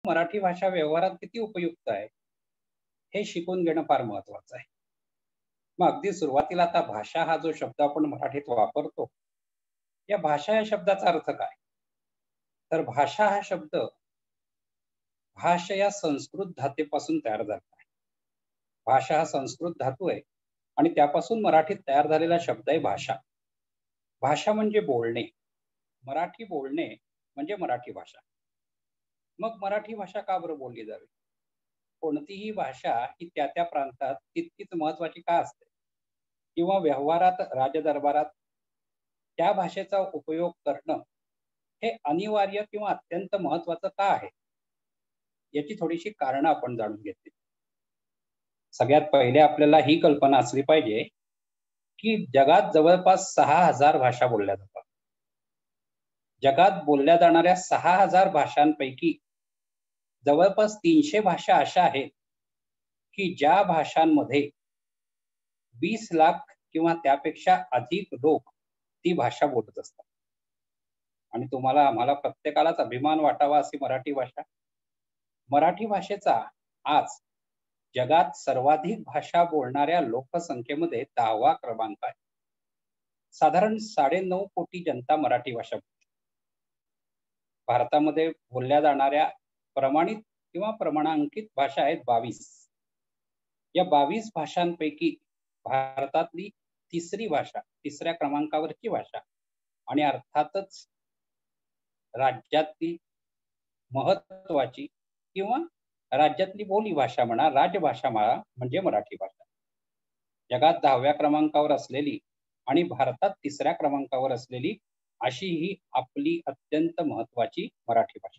मराठी भाषा व्यवहारात किती उपयुक्त आहे हे शिकून घेणं फार महत्वाचं आहे. मग अगदी सुरुवातीला आता भाषा हा जो शब्द आपण मराठीत वापरतो, या भाषा या शब्दाचा अर्थ काय? तर भाषा हा शब्द भाष या संस्कृत धातूपासून तयार झाला आहे. भाषा हा संस्कृत धातू आहे आणि त्यापासून मराठीत तयार झालेला शब्द आहे भाषा. भाषा म्हणजे बोलणे. मराठी बोलणे म्हणजे मराठी भाषा. मग मराठी भाषा का बरं बोलली जावी? कोणतीही भाषा ही त्या प्रांतात तितकीच महत्वाची का असते? किंवा व्यवहारात, राजदरबारात त्या भाषेचा उपयोग करणं हे अनिवार्य किंवा अत्यंत महत्वाचं का आहे? याची थोडीशी कारणं आपण जाणून घेतली. सगळ्यात पहिले आपल्याला ही कल्पना असली पाहिजे, की जगात जवळपास 6,000 भाषा बोलल्या जातात. जगात बोलल्या जाणाऱ्या 6,000 भाषांपैकी जवळपास 300 भाषा अशा आहेत, की ज्या भाषांमध्ये 20 लाख किंवा त्यापेक्षा अधिक लोक ती भाषा बोलत असतात. आणि तुम्हाला आम्हाला प्रत्येकालाच अभिमान वाटावा अशी मराठी भाषा. मराठी भाषेचा आज जगात सर्वाधिक भाषा बोलणाऱ्या लोकसंख्येमध्ये 10वा क्रमांक आहे. साधारण 9.5 कोटी जनता मराठी भाषा बोलते. भारतामध्ये बोलल्या जाणाऱ्या प्रमाणित किंवा प्रमाणांकित भाषा आहेत 22. या 22 भाषांपैकी भारतातली तिसरी भाषा, तिसऱ्या क्रमांकावरची भाषा आणि अर्थातच राज्यातली महत्वाची किंवा राज्यातली बोली भाषा म्हणा, राजभाषा म्हणा म्हणजे मराठी भाषा. जगात 10व्या क्रमांकावर असलेली आणि भारतात तिसऱ्या क्रमांकावर असलेली अशी ही आपली अत्यंत महत्वाची मराठी भाषा.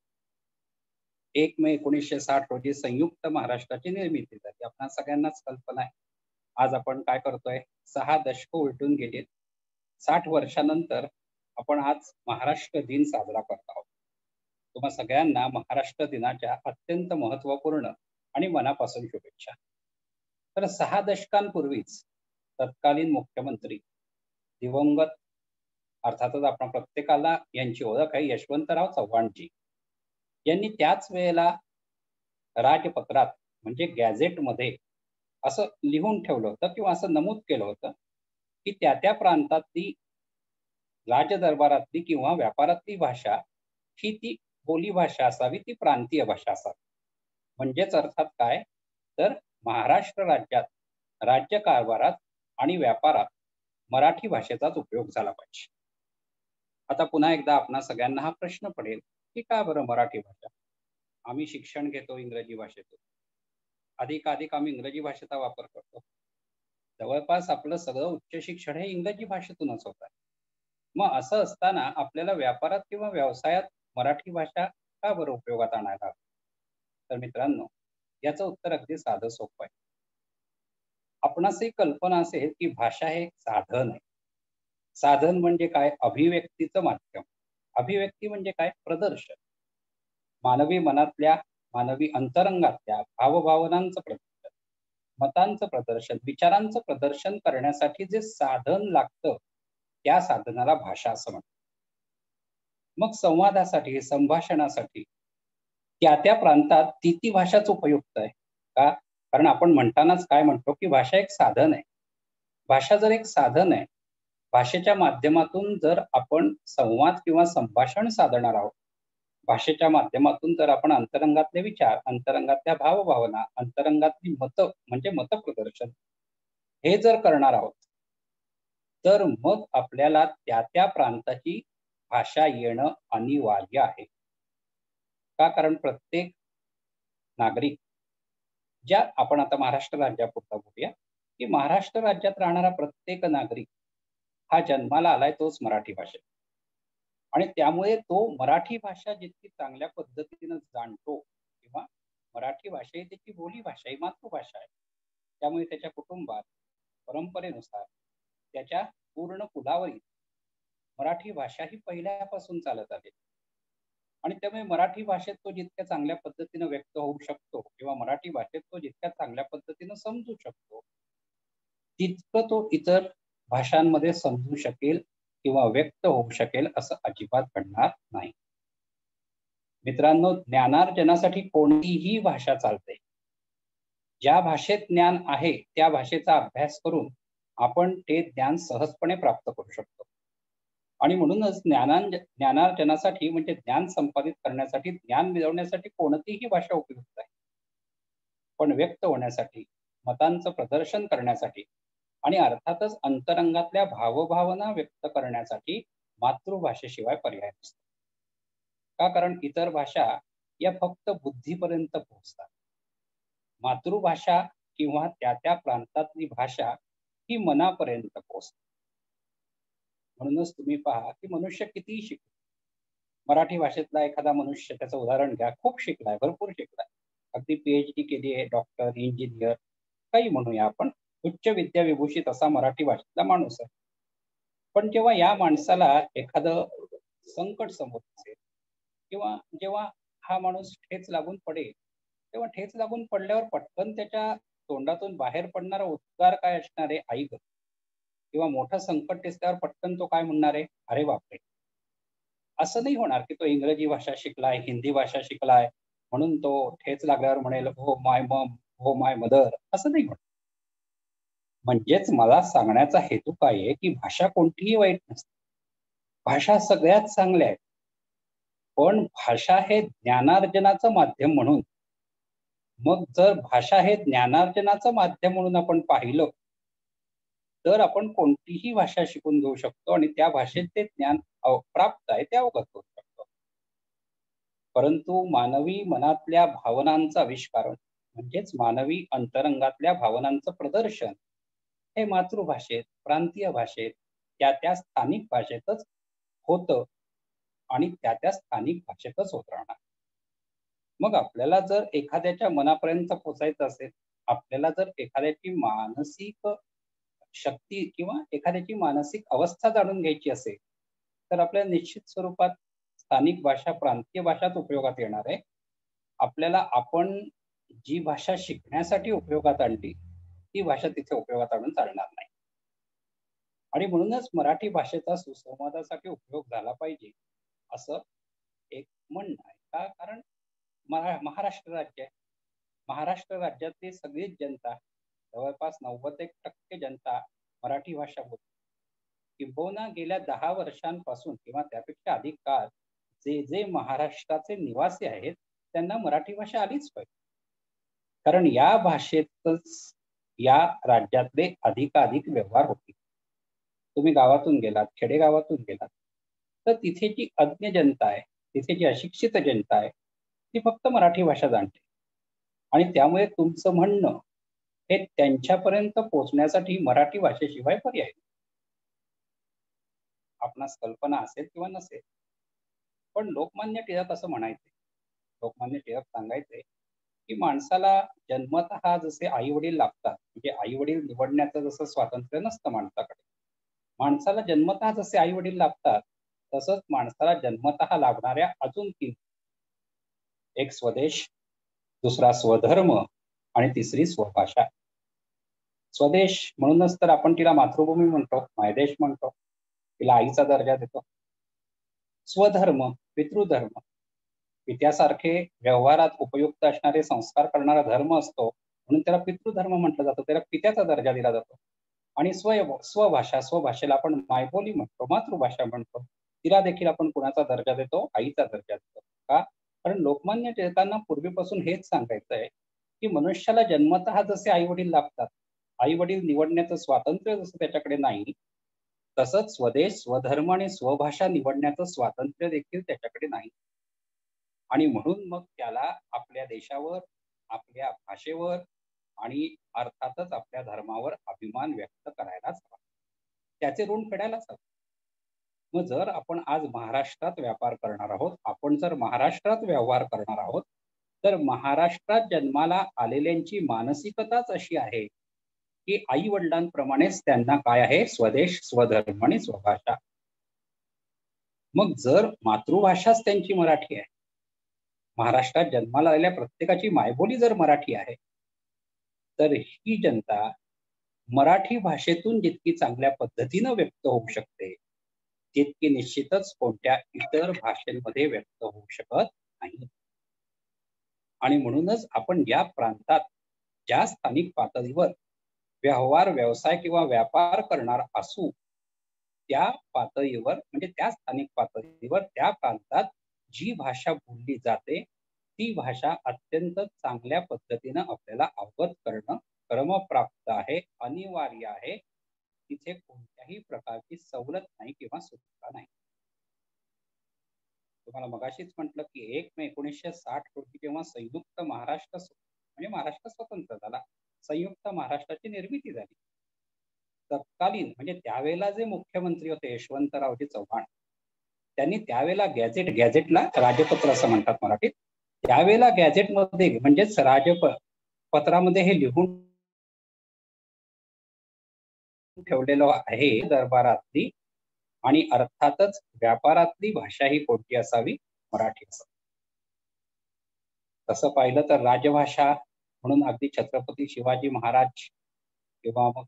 1 मे 1960 रोजी संयुक्त महाराष्ट्राची निर्मिती झाली. आपल्या सगळ्यांनाच कल्पना आहे. आज आपण काय करतोय? 6 दशकं उलटून गेलेत. 60 वर्षानंतर आपण आज महाराष्ट्र दिन साजरा करत आहोत. तुम्हा सगळ्यांना महाराष्ट्र दिनाच्या अत्यंत महत्त्वपूर्ण आणि मनापासून शुभेच्छा. तर 6 दशकांपूर्वीच तत्कालीन मुख्यमंत्री दिवंगत अर्थातच आपण प्रत्येकाला यांची ओळख आहे, यशवंतराव चव्हाणजी यांनी त्याच वेळेला राजपत्रात म्हणजे गॅझेटमध्ये असं लिहून ठेवलं होतं किंवा असं नमूद केलं होतं, की त्या प्रांतातली राजदरबारातली किंवा व्यापारातली भाषा ही ती बोलीभाषा असावी, ती प्रांतीय भाषा असावी. म्हणजेच अर्थात काय? तर महाराष्ट्र राज्यात राज्यकारभारात आणि व्यापारात मराठी भाषेचाच उपयोग झाला पाहिजे. आता पुन्हा एकदा आपणा सगळ्यांना हा प्रश्न पडेल, की का बरं मराठी भाषा? आम्ही शिक्षण घेतो इंग्रजी भाषेतून. अधिकाधिक आम्ही इंग्रजी भाषेचा वापर करतो. जवळपास आपलं सगळं उच्च शिक्षण हे इंग्रजी भाषेतूनच होत आहे. मग असं असताना आपल्याला व्यापारात किंवा व्यवसायात मराठी भाषा का बरं उपयोगात आणायला हवी? तर मित्रांनो, याचं उत्तर अगदी साधं सोपं आहे. आपणासही कल्पना असेल, की भाषा हे एक साधन आहे. साधन म्हणजे काय? अभिव्यक्तीचं माध्यम. अभिव्यक्ती म्हणजे काय? प्रदर्शन. मानवी मनातल्या, मानवी अंतरंगातल्या भावभावनांचं प्रदर्शन, मतांचं प्रदर्शन, विचारांचं प्रदर्शन करण्यासाठी जे साधन लागतं, त्या साधनाला भाषा असं म्हणतात. मग संवादासाठी, संभाषणासाठी त्या प्रांतात ती भाषाच उपयुक्त आहे. का? कारण आपण म्हणतानाच काय म्हणतो, की भाषा एक साधन आहे. भाषा जर एक साधन आहे, भाषेच्या माध्यमातून जर आपण संवाद किंवा संभाषण साधणार आहोत, भाषेच्या माध्यमातून जर आपण अंतरंगातले विचार, अंतरंगातल्या भावभावना, अंतरंगातली मतं म्हणजे मतप्रदर्शन हे जर करणार आहोत, तर मग आपल्याला त्या प्रांताची भाषा येणं अनिवार्य आहे. का? कारण प्रत्येक नागरिक, ज्या आपण आता महाराष्ट्र राज्यापुरता बोलूया, की महाराष्ट्र राज्यात राहणारा प्रत्येक नागरिक हा जन्माला आलाय तोच मराठी भाषेत. आणि त्यामुळे तो मराठी भाषा जितकी चांगल्या पद्धतीनं जाणतो किंवा मराठी भाषा ही त्याची बोली भाषा ही मातृभाषा आहे. त्यामुळे त्याच्या कुटुंबात परंपरेनुसार त्याच्या पूर्ण कुलावरील मराठी भाषा ही पहिल्यापासून चालत आली. आणि त्यामुळे मराठी भाषेत तो जितक्या चांगल्या पद्धतीनं व्यक्त होऊ शकतो किंवा मराठी भाषेत तो जितक्या चांगल्या पद्धतीनं समजू शकतो, तितकं तो इतर भाषांमध्ये समजू शकेल किंवा व्यक्त होऊ शकेल असं अजिबात घडणार नाही. मित्रांनो, ज्ञानार्जनासाठी कोणतीही भाषा चालते. ज्या भाषेत ज्ञान आहे त्या भाषेचा अभ्यास करून आपण ते ज्ञान सहजपणे प्राप्त करू शकतो. आणि म्हणूनच ज्ञानार्जनासाठी म्हणजे ज्ञान संपादित करण्यासाठी, ज्ञान मिळवण्यासाठी कोणतीही भाषा उपयुक्त आहे. पण व्यक्त होण्यासाठी, मतांचं प्रदर्शन करण्यासाठी आणि अर्थातच अंतरंगातल्या भावभावना व्यक्त करण्यासाठी मातृभाषेशिवाय पर्याय नसतो. का? कारण इतर भाषा या फक्त बुद्धीपर्यंत पोहोचतात. मातृभाषा किंवा त्या त्या प्रांतातली भाषा ही मनापर्यंत पोहोचते. म्हणूनच तुम्ही पहा की मनुष्य कितीही शिकतो. मराठी भाषेतला एखादा मनुष्य, त्याचं उदाहरण घ्या, खूप शिकलाय, भरपूर शिकलाय, अगदी PhD केली आहे, डॉक्टर, इंजिनियर, काही म्हणूया आपण, उच्च विद्याविभूषित असा मराठी भाषेतला माणूस आहे. पण जेव्हा या माणसाला एखादं संकट समोर असेल किंवा जेव्हा हा माणूस ठेच लागून पडेल, तेव्हा ठेच लागून पडल्यावर पटकन त्याच्या तोंडातून बाहेर पडणारा उद्गार काय असणार आहे? आई ग. किंवा मोठं संकट दिसल्यावर पटकन तो काय म्हणणार आहे? अरे बापरे. असं नाही होणार की तो इंग्रजी भाषा शिकलाय, हिंदी भाषा शिकलाय म्हणून तो ठेच लागल्यावर म्हणेल हो माय मम, हो माय मदर, असं नाही होणार. म्हणजेच मला सांगण्याचा हेतू काय आहे की भाषा कोणतीही वाईट नसते. भाषा सगळ्यात चांगल्या आहेत. पण भाषा हे ज्ञानार्जनाचं माध्यम म्हणून, मग जर भाषा हे ज्ञानार्जनाचं माध्यम म्हणून आपण पाहिलं, तर आपण कोणतीही भाषा शिकून घेऊ शकतो आणि त्या भाषेत ते ज्ञान प्राप्त आहे ते अवगत करू शकतो. परंतु मानवी मनातल्या भावनांचं आविष्कारण म्हणजेच मानवी अंतरंगातल्या भावनांचं प्रदर्शन हे मातृभाषेत, प्रांतीय भाषेत, त्या त्या स्थानिक भाषेतच होतं आणि त्या त्या स्थानिक भाषेतच होत राहणार. मग आपल्याला जर एखाद्याच्या मनापर्यंत पोहोचायचं असेल, आपल्याला जर एखाद्याची मानसिक शक्ती किंवा एखाद्याची मानसिक अवस्था जाणून घ्यायची असेल, तर आपल्याला निश्चित स्वरूपात स्थानिक भाषा, प्रांतीय भाषाच उपयोगात येणार आहे. आपल्याला आपण जी भाषा शिकण्यासाठी उपयोगात आणली, ती भाषा तिथे उपयोगात आणून चालणार नाही. आणि म्हणूनच मराठी भाषेचा सुसंवादासाठी उपयोग झाला पाहिजे, असं एक म्हणणं आहे. का? कारण महाराष्ट्र राज्य आहे. महाराष्ट्र राज्यातली सगळीच जनता, जवळपास 91% जनता मराठी भाषा बोलते. किंबहुना गेल्या 10 वर्षांपासून किंवा त्यापेक्षा अधिक काळ जे जे महाराष्ट्राचे निवासी आहेत, त्यांना मराठी भाषा आलीच पाहिजे. कारण या भाषेतच या राज्यातले अधिकाधिक व्यवहार होतील. तुम्ही गावातून गेलात, खेडेगावातून गेलात, तर तिथे जी अज्ञ जनता आहे, तिथे जी अशिक्षित जनता आहे, ती फक्त मराठी भाषा जाणते. आणि त्यामुळे तुमचं म्हणणं हे त्यांच्यापर्यंत पोहोचण्यासाठी मराठी भाषेशिवाय पर्याय नाही. आपणास कल्पना असेल किंवा नसेल, पण लोकमान्य टिळक असं म्हणायचे, लोकमान्य टिळक सांगायचे की माणसाला जन्मतः जसे आई वडील लागतात, म्हणजे आई वडील निवडण्याचं जसं स्वातंत्र्य नसतं माणसाकडे, माणसाला जन्मतः जसे आई वडील लागतात, तसंच माणसाला जन्मतः लागणाऱ्या अजून 3, एक स्वदेश, दुसरा स्वधर्म आणि तिसरी स्वभाषा. स्वदेश म्हणूनच तर आपण तिला मातृभूमी म्हणतो, मायदेश म्हणतो, तिला आईचा दर्जा देतो. स्वधर्म, पितृधर्म, पित्यासारखे व्यवहारात उपयुक्त असणारे संस्कार करणारा धर्म असतो, म्हणून त्याला पितृधर्म म्हटलं जातं, त्याला पित्याचा दर्जा दिला जातो. आणि स्वभाषा, स्वभाषेला आपण मायबोली म्हणतो, मातृभाषा म्हणतो, तिला देखील आपण कुणाचा दर्जा देतो? आईचा दर्जा देतो. का? कारण लोकमान्य टिळकांना पूर्वीपासून हेच सांगायचं आहे की मनुष्याला जन्मतः जसे आई वडील लागतात, आई वडील निवडण्याचं स्वातंत्र्य जसं त्याच्याकडे नाही, तसंच स्वदेश, स्वधर्म आणि स्वभाषा निवडण्याचं स्वातंत्र्य देखील त्याच्याकडे नाही. आणि म्हणून मग त्याला आपल्या देशावर, आपल्या भाषेवर आणि अर्थातच आपल्या धर्मावर अभिमान व्यक्त करायलाच हवा. त्याचे ऋण फेडायलाच हवं. मग जर आपण आज महाराष्ट्रात व्यापार करणार आहोत, आपण जर महाराष्ट्रात व्यवहार करणार आहोत, तर महाराष्ट्रात जन्माला आलेल्यांची मानसिकताच अशी आहे की आई वडिलांप्रमाणेच त्यांना काय आहे? स्वदेश, स्वधर्म आणि स्वभाषा. मग जर मातृभाषाच त्यांची मराठी आहे, महाराष्ट्रात जन्माला आलेल्या प्रत्येकाची मायबोली जर मराठी आहे, तर ही जनता मराठी भाषेतून जितकी चांगल्या पद्धतीनं व्यक्त होऊ शकते, तितकी निश्चितच कोणत्या इतर भाषेमध्ये व्यक्त होऊ शकत नाही. आणि म्हणूनच आपण या प्रांतात ज्या स्थानिक पातळीवर व्यवहार, व्यवसाय किंवा व्यापार करणार असू, त्या पातळीवर म्हणजे त्या स्थानिक पातळीवर त्या प्रांतात जी भाषा बोलली जाते, ती भाषा अत्यंत चांगल्या पद्धतीनं आपल्याला अवगत करणं क्रमप्राप्त आहे, अनिवार्य आहे. तिथे कोणत्याही प्रकारची सवलत नाही किंवा सुटका नाही. तुम्हाला मगाशीच म्हटलं की 1 मे 1960 रोजी जेव्हा संयुक्त महाराष्ट्र म्हणजे महाराष्ट्र स्वतंत्र झाला, संयुक्त महाराष्ट्राची निर्मिती झाली. तत्कालीन म्हणजे त्यावेळेला जे मुख्यमंत्री होते यशवंतरावजी चव्हाण, त्यांनी त्यावेळेला गॅझेटला राजपत्र असं म्हणतात मराठीत. त्यावेळेला गॅझेटमध्ये म्हणजेच पत्रामध्ये हे लिहून ठेवलेलं आहे, दरबारातली आणि अर्थातच व्यापारातली भाषा ही कोणती असावी? मराठी असावी. तसं पाहिलं तर राजभाषा म्हणून अगदी छत्रपती शिवाजी महाराज किंवा मग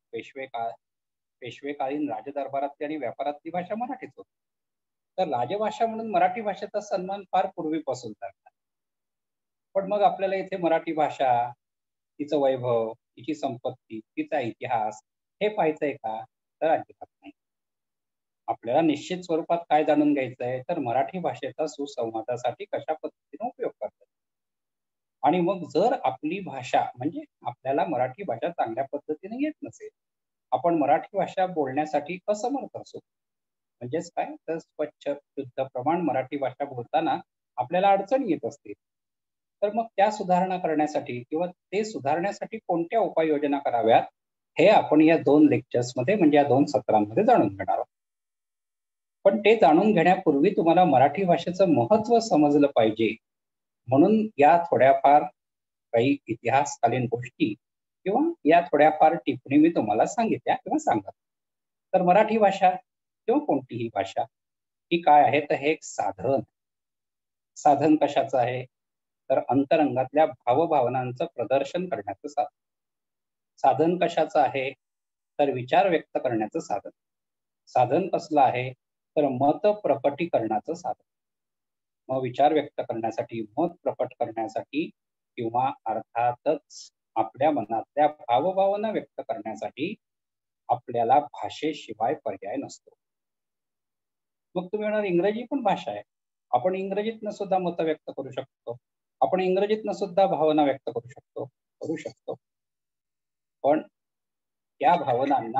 पेशवेकालीन राजदरबारातली आणि व्यापारातली भाषा मराठीच होती. तर राजभाषा म्हणून मराठी भाषेचा सन्मान फार पूर्वीपासून झाला. पण मग आपल्याला इथे मराठी भाषा, तिचं वैभव, तिची संपत्ती, तिचा इतिहास हे पाहायचंय का? तर अजिबात नाही. आपल्याला निश्चित स्वरूपात काय जाणून घ्यायचं आहे, तर मराठी भाषेचा सुसंवादासाठी कशा पद्धतीने उपयोग करतात. आणि मग जर आपली भाषा म्हणजे आपल्याला मराठी भाषा चांगल्या पद्धतीने येत नसेल, आपण मराठी भाषा बोलण्यासाठी असमर्थ असू, म्हणजेच काय तर स्वच्छ शुद्ध प्रमाण मराठी भाषा बोलताना आपल्याला अडचणी येत असतील, तर मग त्या सुधारणा करण्यासाठी किंवा ते सुधारण्यासाठी कोणत्या उपाययोजना कराव्यात, हे आपण या 2 लेक्चर्समध्ये म्हणजे या 2 सत्रांमध्ये जाणून घेणार आहोत. पण ते जाणून घेण्यापूर्वी तुम्हाला मराठी भाषेचं महत्त्व समजलं पाहिजे, म्हणून या थोड्याफार काही इतिहासकालीन गोष्टी किंवा या थोड्याफार टिप्पणी मी तुम्हाला सांगितल्या किंवा सांगत. तर मराठी भाषा किंवा कोणतीही भाषा ही काय आहे, तर हे एक साधन. साधन कशाचं आहे? तर अंतरंगातल्या भावभावनांचं प्रदर्शन करण्याचं साधन. साधन कशाचं आहे? तर विचार व्यक्त करण्याचं साधन. साधन कसलं आहे? तर मत प्रकटीकरणाचं साधन. मग विचार व्यक्त करण्यासाठी, मत प्रकट करण्यासाठी किंवा अर्थातच आपल्या मनातल्या भावभावना व्यक्त करण्यासाठी आपल्याला भाषेशिवाय पर्याय नसतो. मग तुम्ही म्हणाल इंग्रजी पण भाषा आहे. आपण इंग्रजीतनं सुद्धा मत व्यक्त करू शकतो. आपण इंग्रजीतनं सुद्धा भावना व्यक्त करू शकतो. पण त्या भावनांना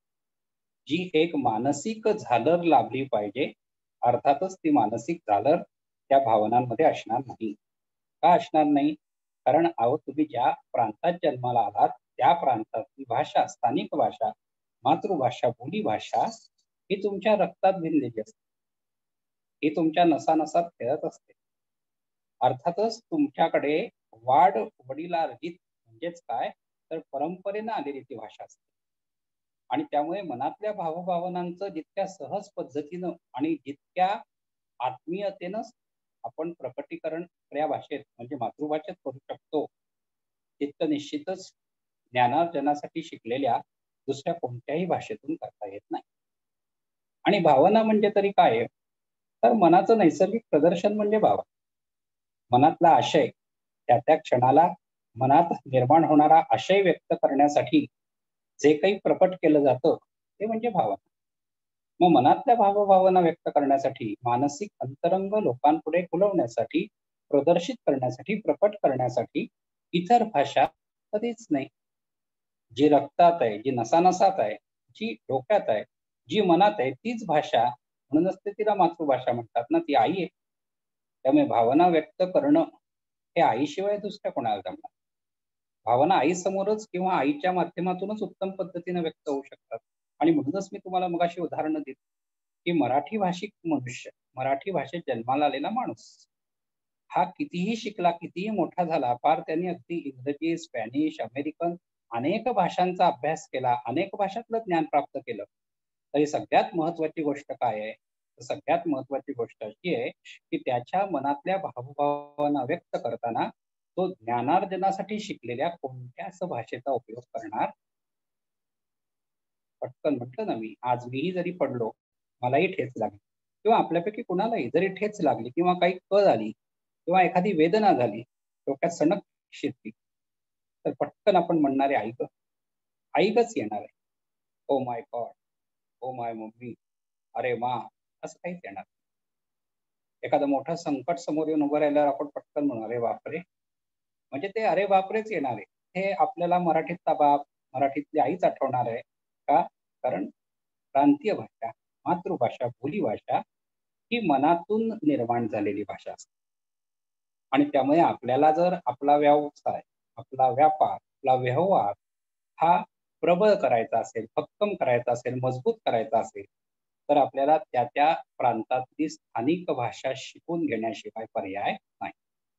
जी एक मानसिक झालर लाभली पाहिजे, अर्थातच ती मानसिक झालर त्या भावनांमध्ये असणार नाही. का असणार नाही? कारण तुम्ही ज्या प्रांतात जन्माला आलात, त्या प्रांतातली भाषा, स्थानिक भाषा, मातृभाषा, बोलीभाषा ही तुमच्या रक्तात भिनलेली असते. ही तुमच्या नसानसात खेळत असते. अर्थातच तुमच्याकडे वडिलार्जित म्हणजेच काय तर परंपरेनं आलेली ती भाषा असते. आणि त्यामुळे मनातल्या भावभावनांचं जितक्या सहज पद्धतीनं आणि जितक्या आत्मीयतेनं आपण प्रकटीकरण त्या भाषेत म्हणजे मातृभाषेत करू शकतो, तितकं निश्चितच ज्ञानार्जनासाठी शिकलेल्या दुसऱ्या कोणत्याही भाषेतून करता येत नाही. आणि भावना म्हणजे तरी काय आहे? तर मनाचं नैसर्गिक प्रदर्शन म्हणजे भावना. मनातला आशय त्या त्या क्षणाला मनात निर्माण होणारा आशय व्यक्त करण्यासाठी जे काही प्रकट केलं जातं ते म्हणजे भावना. मग मनातल्या भावभावना व्यक्त करण्यासाठी, मानसिक अंतरंग लोकांपुढे खुलवण्यासाठी, प्रदर्शित करण्यासाठी, प्रकट करण्यासाठी इतर भाषा कधीच नाही. जी रक्तात आहे, जी नसानसात आहे, जी डोक्यात आहे, जी मनात आहे, तीच भाषा. म्हणूनच ते तिला मातृभाषा म्हणतात ना, ती आई आहे. त्यामुळे भावना व्यक्त करणं हे आईशिवाय दुसऱ्या कोणाला जमणार? भावना आईसमोरच किंवा आईच्या माध्यमातूनच उत्तम पद्धतीने व्यक्त होऊ शकतात. आणि म्हणूनच मी तुम्हाला मगाशी उदाहरणं दिली की मराठी भाषिक मनुष्य, मराठी भाषेत जन्माला आलेला माणूस हा कितीही शिकला, कितीही मोठा झाला, फार त्यांनी अगदी इंग्रजी, स्पॅनिश, अमेरिकन अनेक भाषांचा अभ्यास केला, अनेक भाषातलं ज्ञान प्राप्त केलं, तरी सगळ्यात महत्वाची गोष्ट काय आहे? तर सगळ्यात महत्वाची गोष्ट अशी आहे की त्याच्या मनातल्या भावभावना व्यक्त करताना तो ज्ञानार्जनासाठी शिकलेल्या कोणत्याच भाषेचा उपयोग करणार. पटकन म्हटलं ना मी, आज मीही जरी पडलो, मलाही ठेच लागली किंवा आपल्यापैकी कुणालाही जरी ठेच लागली किंवा काही कळ आली, किंवा एखादी वेदना झाली, डोक्यात सणक शिरली, तर पटकन आपण म्हणणारे आई गं. आई गंच येणार आहे. Oh my God, oh my mummy, अरे मा, असं काहीच येणार नाही. एखादं मोठं संकट समोर येऊन उभं राहिल्यावर आपण पटकन म्हणू, अरे बापरे! म्हणजे ते अरे बापरेच येणार आहे. हे आपल्याला मराठीतला बाप, मराठीतली आईच आठवणार आहे. का? कारण प्रांतीय भाषा, मातृभाषा, बोलीभाषा ही मनातून निर्माण झालेली भाषा असते. आणि त्यामुळे आपल्याला जर आपला व्यवसाय, आपला व्यापार, आपला व्यवहार हा प्रबळ करायचा असेल, भक्कम करायचा असेल, मजबूत करायचा असेल, तर आपल्याला त्या प्रांतातली स्थानिक भाषा शिकून घेण्याशिवाय पर्याय नाही.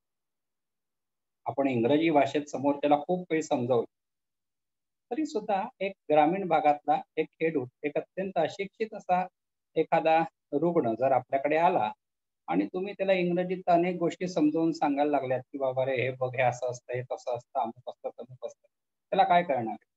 आपण इंग्रजी भाषेत समोरच्याला खूप काही समजावलं, तरी सुद्धा एक ग्रामीण भागातला एक खेडूत, एक अत्यंत अशिक्षित असा एखादा रुग्ण जर आपल्याकडे आला आणि तुम्ही त्याला इंग्रजीत अनेक गोष्टी समजावून सांगायला लागल्यात, की बाबा रे, हे बघ, हे असं असतं, हे तसं असतं, अमुक असतं, तमुक असतं. त्याला काय कळणार आहे?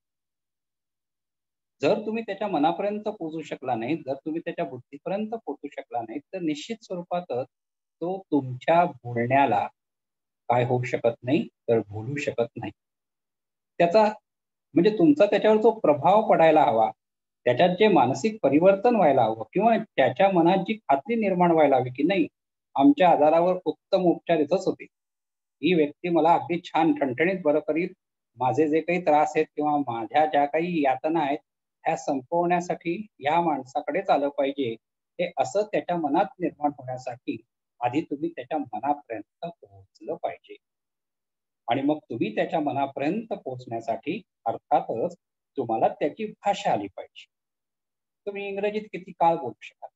जर तुम्ही त्याच्या मनापर्यंत पोहोचू शकला नाही, जर तुम्ही त्याच्या बुद्धीपर्यंत पोहोचू शकला नाही, तर निश्चित स्वरूपातच तो तुमच्या बोलण्याला काय होऊ शकत नाही, तर बोलू शकत नाही. त्याचा म्हणजे तुमचा त्याच्यावर जो प्रभाव पडायला हवा, त्याच्यात जे मानसिक परिवर्तन व्हायला हवं किंवा त्याच्या मनात जी खात्री निर्माण व्हायला हवी, की नाही, आमच्या आजारावर उत्तम उपचार इथंच होतील. ही व्यक्ती मला अगदी छान ठणठणीत बरं करील. माझे जे काही त्रास आहेत किंवा माझ्या ज्या काही यातना आहेत, ह्या संपवण्यासाठी या माणसाकडेच आलं पाहिजे. हे असं त्याच्या मनात निर्माण होण्यासाठी आधी तुम्ही त्याच्या मनापर्यंत पोहोचलं पाहिजे. आणि मग तुम्ही त्याच्या मनापर्यंत पोहोचण्यासाठी अर्थातच तुम्हाला त्याची भाषा आली पाहिजे. तुम्ही इंग्रजीत किती काळ बोलू शकाल?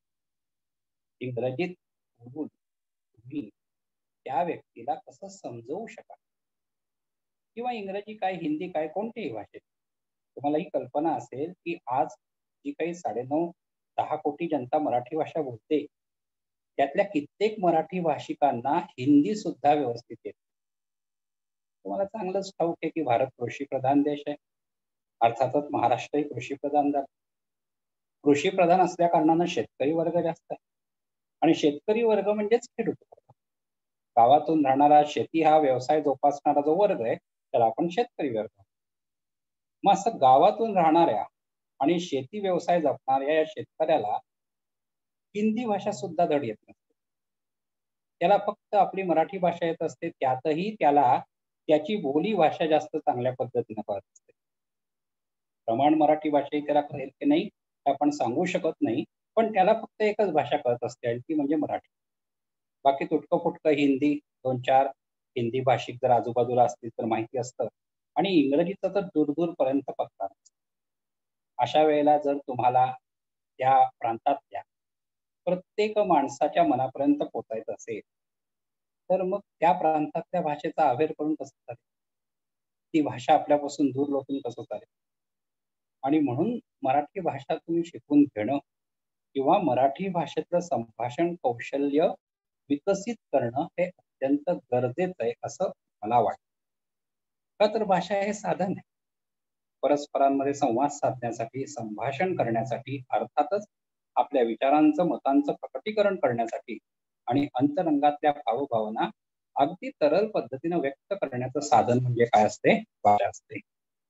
इंग्रजीत बोलून तुम्ही त्या व्यक्तीला कसं समजवू शकाल? किंवा इंग्रजी काय, हिंदी काय, कोणत्याही भाषेत. तुम्हाला ही कल्पना असेल, की आज जी काही 9.5-10 कोटी जनता मराठी भाषा बोलते, त्यातल्या कित्येक मराठी भाषिकांना हिंदी सुद्धा व्यवस्थित येते. तुम्हाला चांगलंच ठाऊक आहे, की भारत कृषीप्रधान देश आहे. अर्थातच महाराष्ट्रही कृषीप्रधान झाला. कृषीप्रधान असल्या कारणानं शेतकरी वर्ग जास्त आहे आणि शेतकरी वर्ग म्हणजेच खेडूत वर्ग. गावातून राहणारा, शेती हा व्यवसाय जोपासणारा जो वर्ग आहे, त्याला आपण शेतकरी वर्ग म्हणतो. मग असं गावातून राहणाऱ्या आणि शेती व्यवसाय जपणाऱ्या या शेतकऱ्याला हिंदी भाषा सुद्धा धड येत नसते. त्याला फक्त आपली मराठी भाषा येत असते. त्यातही त्याला त्याची बोली भाषा जास्त चांगल्या पद्धतीने कळत असते. प्रमाण मराठी भाषाही त्याला कळेल की नाही, हे आपण सांगू शकत नाही. पण त्याला फक्त एकच भाषा कळत असते आणि ती म्हणजे मराठी. बाकी तुटकं-फुटकं हिंदी, 2-4 हिंदी भाषिक जर आजूबाजूला असतील तर माहिती असतं आणि इंग्रजीचा तर दूर-दूरपर्यंत पत्ता नसतो. अशा वेळेला जर तुम्हाला त्या प्रांतातल्या प्रत्येक माणसाच्या मनापर्यंत पोहोचायचं असेल, तर मग त्या प्रांतातल्या भाषेचा अवेअर करून कसं चालेल? ती भाषा आपल्यापासून दूर लोटून कसं चालेल? आणि म्हणून मराठी भाषा तुम्ही शिकून घेणं किंवा मराठी भाषेतलं संभाषण कौशल्य विकसित करणं हे अत्यंत गरजेचं आहे, असं मला वाटतं. का तर भाषा हे साधन आहे. परस्परांमध्ये संवाद साधण्यासाठी, संभाषण करण्यासाठी, अर्थातच आपल्या विचारांचं, मतांचं प्रकटीकरण करण्यासाठी आणि अंतरंगातल्या भावभावना अगदी सरळ पद्धतीनं व्यक्त करण्याचं साधन म्हणजे काय असते? भाषा असते.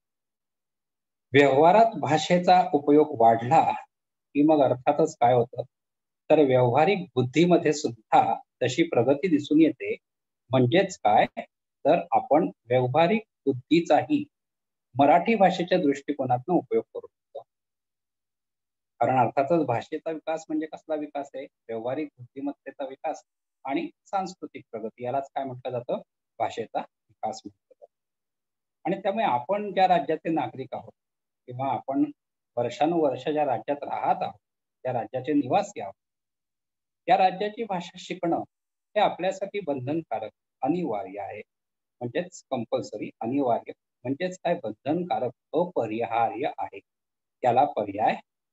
व्यवहारात भाषेचा उपयोग वाढला, की मग अर्थातच काय होतं, तर व्यावहारिक बुद्धीमध्ये सुद्धा तशी प्रगती दिसून येते. म्हणजेच काय, तर आपण व्यावहारिक बुद्धीचाही मराठी भाषेच्या दृष्टिकोनातून उपयोग करू शकतो. कारण अर्थातच भाषेचा विकास म्हणजे कसला विकास आहे? व्यावहारिक बुद्धिमत्तेचा विकास आणि सांस्कृतिक प्रगती यालाच काय म्हटलं जातं? भाषेचा विकास म्हटलं जातं. आणि त्यामुळे आपण ज्या राज्याचे नागरिक आहोत किंवा आपण वर्षानुवर्ष ज्या राज्यात राहत आहोत, त्या राज्याचे निवासी आहोत, त्या राज्याची भाषा शिकणं हे आपल्यासाठी बंधनकारक, अनिवार्य आहे. म्हणजेच कंपल्सरी, अनिवार्य म्हणजेच काय, बंधनकारक, अपरिहार्य आहे. त्याला पर्याय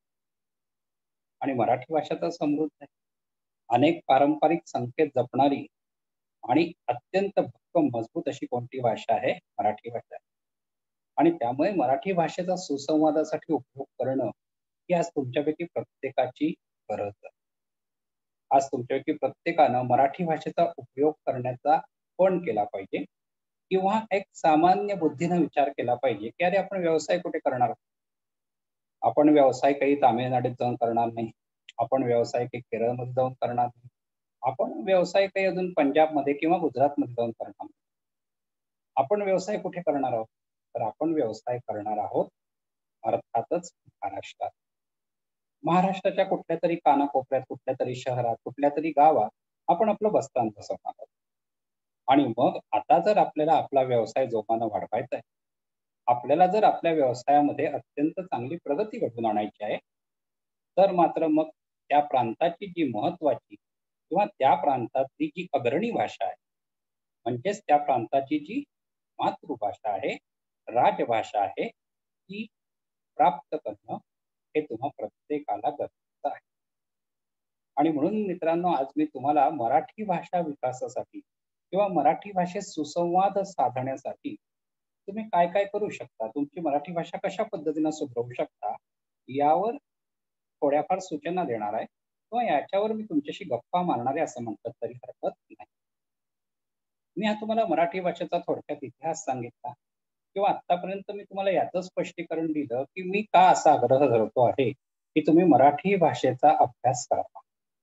आणि मराठी भाषा तर समृद्ध आहे. अनेक पारंपरिक संकेत जपणारी आणि अत्यंत भक्कम, मजबूत अशी कोणती भाषा आहे? मराठी भाषा आहे. आणि त्यामुळे मराठी भाषेचा सुसंवादासाठी उपयोग करणं ही आज तुमच्यापैकी प्रत्येकाची गरज आहे. आज तुमच्यापैकी प्रत्येकानं मराठी भाषेचा उपयोग करण्याचा पण केला पाहिजे किंवा एक सामान्य बुद्धीने विचार केला पाहिजे की अरे आपण व्यवसाय कुठे करणार आहोत? आपण व्यवसाय काही तामिळनाडूत जाऊन करणार नाही. आपण व्यवसाय काही केरळमध्ये जाऊन करणार नाही. आपण व्यवसाय काही अजून पंजाबमध्ये किंवा गुजरातमध्ये जाऊन करणार नाही. आपण व्यवसाय कुठे करणार आहोत? तर आपण व्यवसाय करणार आहोत अर्थातच महाराष्ट्रात. महाराष्ट्राच्या कुठल्या तरी कानाकोपऱ्यात, कुठल्या तरी शहरात, कुठल्या तरी गावात आपण आपलं बस्तान बसवणार आहोत. आणि मग आता जर आपल्याला आपला व्यवसाय जोमानं वाढवायचा आहे, आपल्याला जर आपल्या व्यवसायामध्ये अत्यंत चांगली प्रगती घडवून आणायची आहे, तर मात्र मग त्या प्रांताची जी महत्वाची किंवा त्या प्रांतातली जी अग्रणी भाषा आहे, म्हणजेच त्या प्रांताची जी मातृभाषा आहे, राजभाषा आहे, ती प्राप्त करणं हे तुम्हा प्रत्येकाला गरजेचं आहे. आणि म्हणून मित्रांनो, आज मी तुम्हाला मराठी भाषा विकासासाठी किंवा मराठी भाषेत सुसंवाद साधण्यासाठी तुम्ही काय काय करू शकता, तुमची मराठी भाषा कशा पद्धतीनं सुधारू शकता, यावर थोड्याफार सूचना देणार आहे किंवा याच्यावर मी तुमच्याशी गप्पा मारणार आहे असं म्हटलं तरी हरकत नाही. मी हा तुम्हाला मराठी भाषेचा थोडक्यात इतिहास सांगितला किंवा आतापर्यंत मी तुम्हाला याचं स्पष्टीकरण दिलं की मी का असा आग्रह धरतो आहे की तुम्ही मराठी भाषेचा अभ्यास करावा.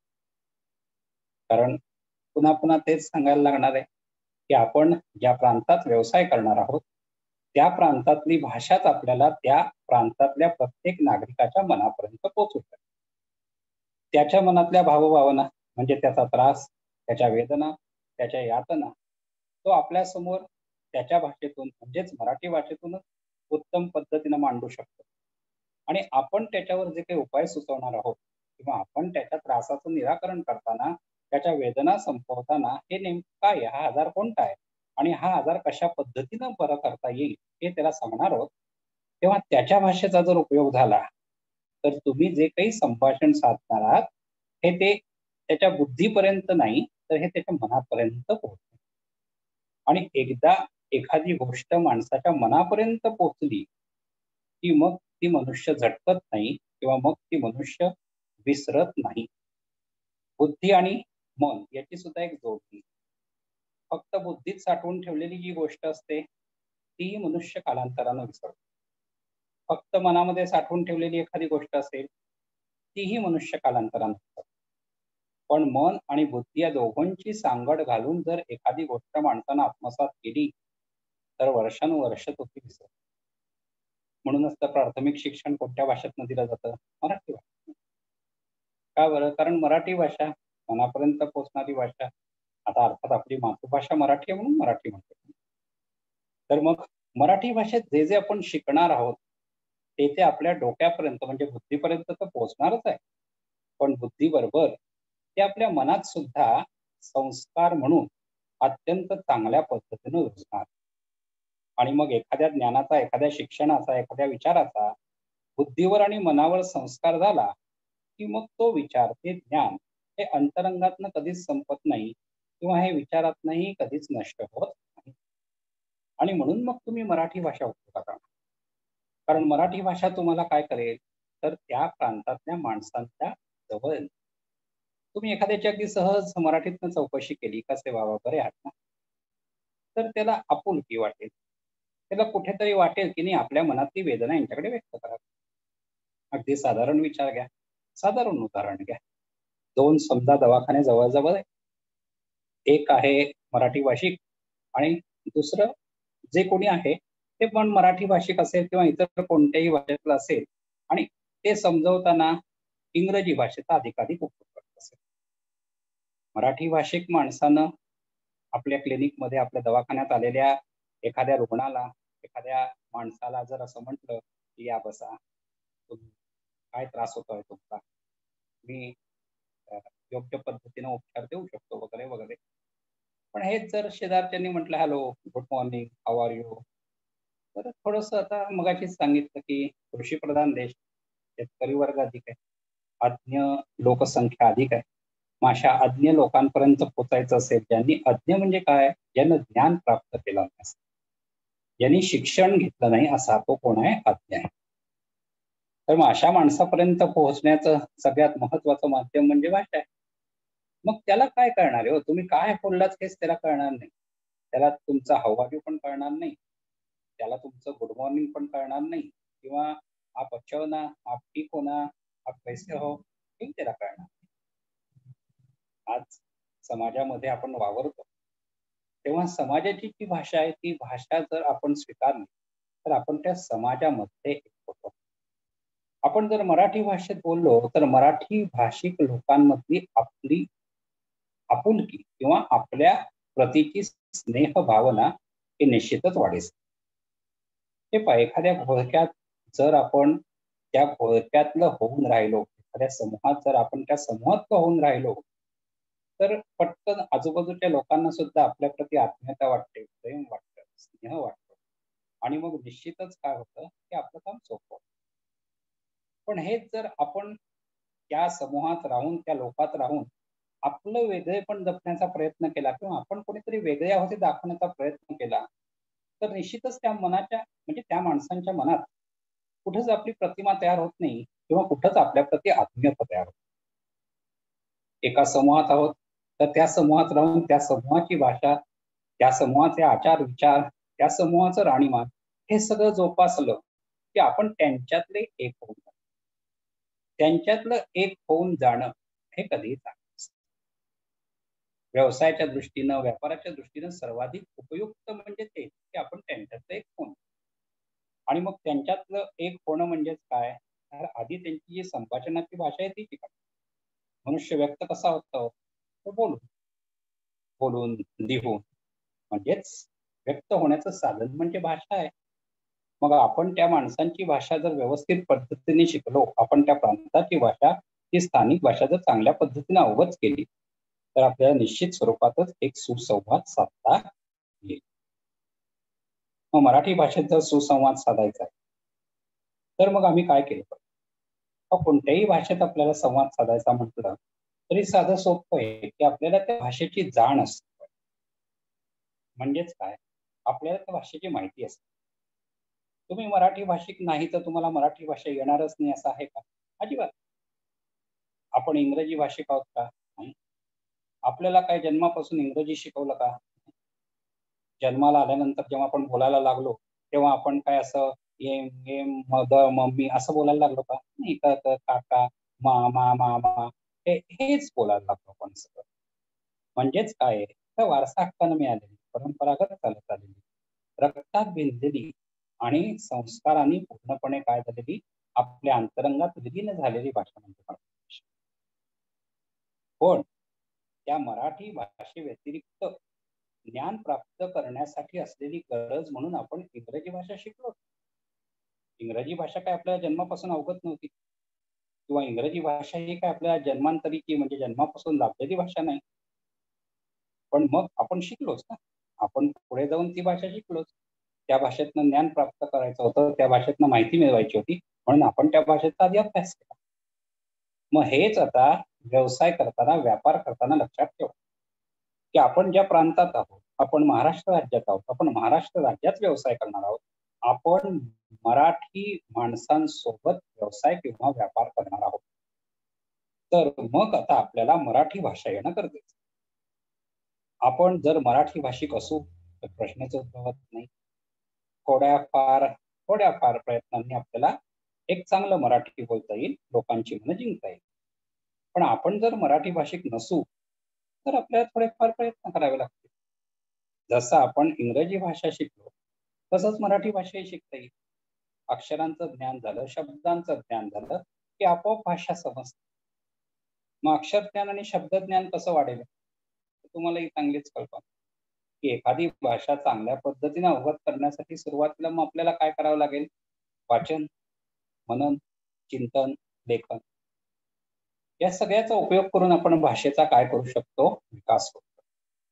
कारण पुन्हा पुन्हा तेच सांगायला लागणार आहे की आपण ज्या प्रांतात व्यवसाय करणार आहोत त्या प्रांतातली भाषाच आपल्याला त्या प्रांतातल्या प्रत्येक नागरिकाच्या मनापर्यंत पोहोचू शकते. त्याच्या मनातल्या भावभावना म्हणजे त्याचा त्रास, त्याच्या वेदना, त्याच्या यातना तो आपल्या समोर त्याच्या भाषेतून म्हणजेच मराठी भाषेतूनच उत्तम पद्धतीनं मांडू शकतो. आणि आपण त्याच्यावर जे काही उपाय सुचवणार आहोत किंवा आपण त्याच्या त्रासाचं निराकरण करताना, त्याच्या वेदना संपवताना हे नेमकं काय आहे, हा आजार कोणता आहे आणि हा आजार कशा पद्धतीनं बरा करता येईल हे त्याला सांगणार आहोत. तेव्हा त्याच्या भाषेचा जर उपयोग झाला तर तुम्ही जे काही संभाषण साधणार आहात हे ते त्याच्या बुद्धीपर्यंत नाही तर हे त्याच्या मनापर्यंत पोहोचेल. आणि एकदा एखादी गोष्ट माणसाच्या मनापर्यंत पोहोचली की मग ती मनुष्य झटकत नाही किंवा मग ती मनुष्य विसरत नाही. बुद्धी आणि मन याची सुद्धा एक जोडणी. फक्त बुद्धीत साठवून ठेवलेली जी गोष्ट असते ती मनुष्य कालांतरानं विसरतो. फक्त मनामध्ये साठवून ठेवलेली एखादी गोष्ट असेल तीही मनुष्य कालांतरानं विसरतो. पण मन आणि बुद्धी या दोघांची सांगड घालून जर एखादी गोष्ट माणसानं आत्मसात केली तर वर्षानुवर्ष तो ती विसरतो. म्हणूनच तर प्राथमिक शिक्षण कोणत्या भाषेतनं दिलं जातं? मराठी भाषेत. का बरं? कारण मराठी भाषा मनापर्यंत पोहोचणारी भाषा. आता अर्थात आपली मातृभाषा मराठी आहे म्हणून मराठी म्हणतो. तर मग मराठी भाषेत जे जे आपण शिकणार आहोत ते ते आपल्या डोक्यापर्यंत म्हणजे बुद्धीपर्यंत तर पोहोचणारच आहे. पण बुद्धीबरोबर ते आपल्या मनात सुद्धा संस्कार म्हणून अत्यंत चांगल्या पद्धतीनं रुजणार. आणि मग एखाद्या ज्ञानाचा, एखाद्या शिक्षणाचा, एखाद्या विचाराचा बुद्धीवर आणि मनावर संस्कार झाला की मग तो विचार, ते ज्ञान हे अंतरंगातनं कधीच संपत नाही किंवा हे विचारातनंही कधीच नष्ट होत नाही. आणि म्हणून मग तुम्ही मराठी भाषा उपयोगात आणा. कारण मराठी भाषा तुम्हाला काय करेल तर त्या प्रांतातल्या माणसांच्या जवळ तुम्ही एखाद्याची अगदी सहज मराठीतनं चौकशी केली, कसे बाबा बरे आहात ना? तर त्याला आपुलकी वाटेल. त्याला कुठेतरी वाटेल की नाही आपल्या मनातली वेदना यांच्याकडे व्यक्त करा. अगदी साधारण विचार घ्या. साधारण उदाहरण घ्या. 2 समजा दवाखाने जवळ-जवळ आहे. एक आहे मराठी भाषिक आणि दुसरं जे कोणी आहे ते पण मराठी भाषिक असेल किंवा इतर कोणत्याही भाषेतलं असेल आणि ते समजवताना इंग्रजी भाषेचा अधिकाधिक उपयोग करत असेल. मराठी भाषिक माणसानं आपल्या क्लिनिकमध्ये, आपल्या दवाखान्यात आलेल्या एखाद्या रुग्णाला, एखाद्या माणसाला जर असं म्हटलं की "या बसा. काय त्रास होतोय तुमचा? मी अ, योग्य पद्धतीने उपचार देऊ शकतो" वगैरे, वगैरे. पण हेच जर शेजारच्यांनी म्हटलं, "hello, good morning, how are you?" तर थोडंसं आता मगाशीच सांगितलं की कृषीप्रधान देश, शेतकरी वर्ग अधिक आहे. अज्ञ लोकसंख्या अधिक आहे. मग अशा अज्ञ लोकांपर्यंत पोहोचायचं असेल, ज्यांनी अज्ञ म्हणजे काय? ज्यानं ज्ञान प्राप्त केलं नाही. ज्यांनी शिक्षण घेतलं नाही असा तो कोण आहे? अज्ञ आहे. तर मग अशा माणसापर्यंत पोहोचण्याचं सगळ्यात महत्वाचं माध्यम म्हणजे भाषा आहे. मग त्याला काय कळणार आहे हो? तुम्ही काय बोललात हेच त्याला कळणार नाही. त्याला तुमचा हाव भाव पण कळणार नाही. त्याला तुमचं गुड मॉर्निंग पण कळणार नाही किंवा आप अच्छे हो ना, आप ठीक हो ना, आप कैसे हो, हे त्याला कळणार नाही. आज समाजामध्ये आपण वावरतो तेव्हा समाजाची जी भाषा आहे ती भाषा जर आपण स्वीकारली तर आपण त्या समाजामध्ये एक होतो. आपण जर मराठी भाषेत बोललो तर मराठी भाषिक लोकांमधली आपली आपुलकी किंवा आपल्या प्रतीची स्नेह भावना ही निश्चितच वाढेल. हे पहा, एखाद्या घोळक्यात जर आपण त्या घोळक्यातलं होऊन राहिलो, एखाद्या समूहात जर आपण त्या समूहातलं होऊन राहिलो, तर पटकन आजूबाजूच्या लोकांना सुद्धा आपल्याप्रती आत्मीयता वाटते, प्रेम वाटतं, स्नेह वाटतो आणि मग निश्चितच काय होतं, की आपलं काम सोपं होतं. पण हेच जर आपण त्या समूहात राहून, त्या लोकात राहून आपलं वेगळेपण जपण्याचा प्रयत्न केला किंवा आपण कोणीतरी वेगळे आहोत हे दाखवण्याचा प्रयत्न केला, तर निश्चितच त्या मनाच्या म्हणजे त्या माणसांच्या मनात कुठेच आपली प्रतिमा तयार होत नाही किंवा कुठंच आपल्याप्रती आत्मीयता तयार होत. एका समूहात आहोत, तर त्या समूहात राहून त्या समूहाची भाषा, त्या समूहाचे आचार-विचार, त्या समूहाचं राहणीमान हे सगळं जोपासलं, की आपण त्यांच्यातले एक होऊन जातो. त्यांच्यातलं एक होऊन जाणं हे कधीही चांगलं असतं. व्यवसायाच्या दृष्टीनं, व्यापाराच्या दृष्टीनं सर्वाधिक उपयुक्त म्हणजे ते, की आपण त्यांच्यातलं एक होणं. आणि मग त्यांच्यातलं एक होणं म्हणजेच काय? तर आधी त्यांची जी संभाषणाची भाषा आहे ती शिकावी. मनुष्य व्यक्त कसा होतो? तो बोलून. बोलून, लिहून म्हणजेच व्यक्त होण्याचं साधन म्हणजे भाषा आहे. मग आपण त्या माणसांची भाषा जर व्यवस्थित पद्धतीने शिकलो, आपण त्या प्रांताची भाषा, ती स्थानिक भाषा जर चांगल्या पद्धतीने अवगत केली, तर आपल्याला निश्चित स्वरूपातच एक सुसंवाद साधता येईल. मग मराठी भाषेत जर सुसंवाद साधायचा आहे, तर मग आम्ही काय केलं पाहिजे? कोणत्याही भाषेत आपल्याला संवाद साधायचा म्हटलं, तरी साधं सोपं आहे, की आपल्याला त्या भाषेची जाण असते. म्हणजेच काय? आपल्याला त्या भाषेची माहिती असते. तुम्ही मराठी भाषिक नाही तर तुम्हाला मराठी भाषा येणारच नाही असं आहे का? अजिबात. आपण इंग्रजी भाषिक आहोत का? नाही. आपल्याला काय जन्मापासून इंग्रजी शिकवलं का? जन्माला आल्यानंतर जेव्हा आपण बोलायला लागलो, तेव्हा आपण काय असं एम, एम, मदर, मम्मी असं बोलायला लागलो का? नाही. काका, मामा, मामा हेच बोलायला लागलो आपण सगळं. म्हणजेच काय आहे? तर वारसा हक्काने मिळालेली, परंपरागत चालत आलेली, रक्तात भिनलेली आणि संस्कारांनी पूर्णपणे काय झालेली, आपल्या अंतरंगात विलीन झालेली भाषा म्हणजे मराठी भाषा. पण त्या मराठी भाषेव्यतिरिक्त ज्ञान प्राप्त करण्यासाठी असलेली गरज म्हणून आपण इंग्रजी भाषा शिकलो. इंग्रजी भाषा काय आपल्याला जन्मापासून अवगत नव्हती किंवा इंग्रजी भाषा ही काय आपल्या जन्मांतरीची म्हणजे जन्मापासून लाभलेली भाषा नाही. पण मग आपण शिकलोच ना. आपण पुढे जाऊन ती भाषा शिकलोच. त्या भाषेतनं ज्ञान प्राप्त करायचं होतं, त्या भाषेतनं माहिती मिळवायची होती, म्हणून आपण त्या भाषेचा आधी अभ्यास केला. मग हेच आता व्यवसाय करताना, व्यापार करताना लक्षात ठेवा, की आपण ज्या प्रांतात आहोत, आपण महाराष्ट्र राज्यात आहोत, आपण महाराष्ट्र राज्यात व्यवसाय करणार आहोत. आपण मराठी माणसांसोबत व्यवसाय किंवा व्यापार करणार आहोत. तर मग आता आपल्याला मराठी भाषा येणं गरजेचं आहे. आपण जर मराठी भाषिक असू तर प्रश्नच उद्भवत नाही. थोड्याफार थोड्याफार प्रयत्नांनी आपल्याला एक चांगलं मराठी बोलता येईल, लोकांची मनं जिंकता येईल. पण आपण जर मराठी भाषिक नसू, तर आपल्याला थोडेफार प्रयत्न करावे लागतील. जसं आपण इंग्रजी भाषा शिकलो, तसंच मराठी भाषाही शिकता येईल. अक्षरांचं ज्ञान झालं, शब्दांचं ज्ञान झालं, की आपोआप भाषा समजते. मग अक्षरज्ञान आणि शब्दज्ञान कसं वाढेल? तुम्हाला ही चांगलीच कल्पना, की एखादी भाषा चांगल्या पद्धतीने अवगत करण्यासाठी सुरुवातीला मग आपल्याला काय करावं लागेल? वाचन, मनन, चिंतन, लेखन या सगळ्याचा उपयोग करून आपण भाषेचा काय करू शकतो? विकास करू शकतो.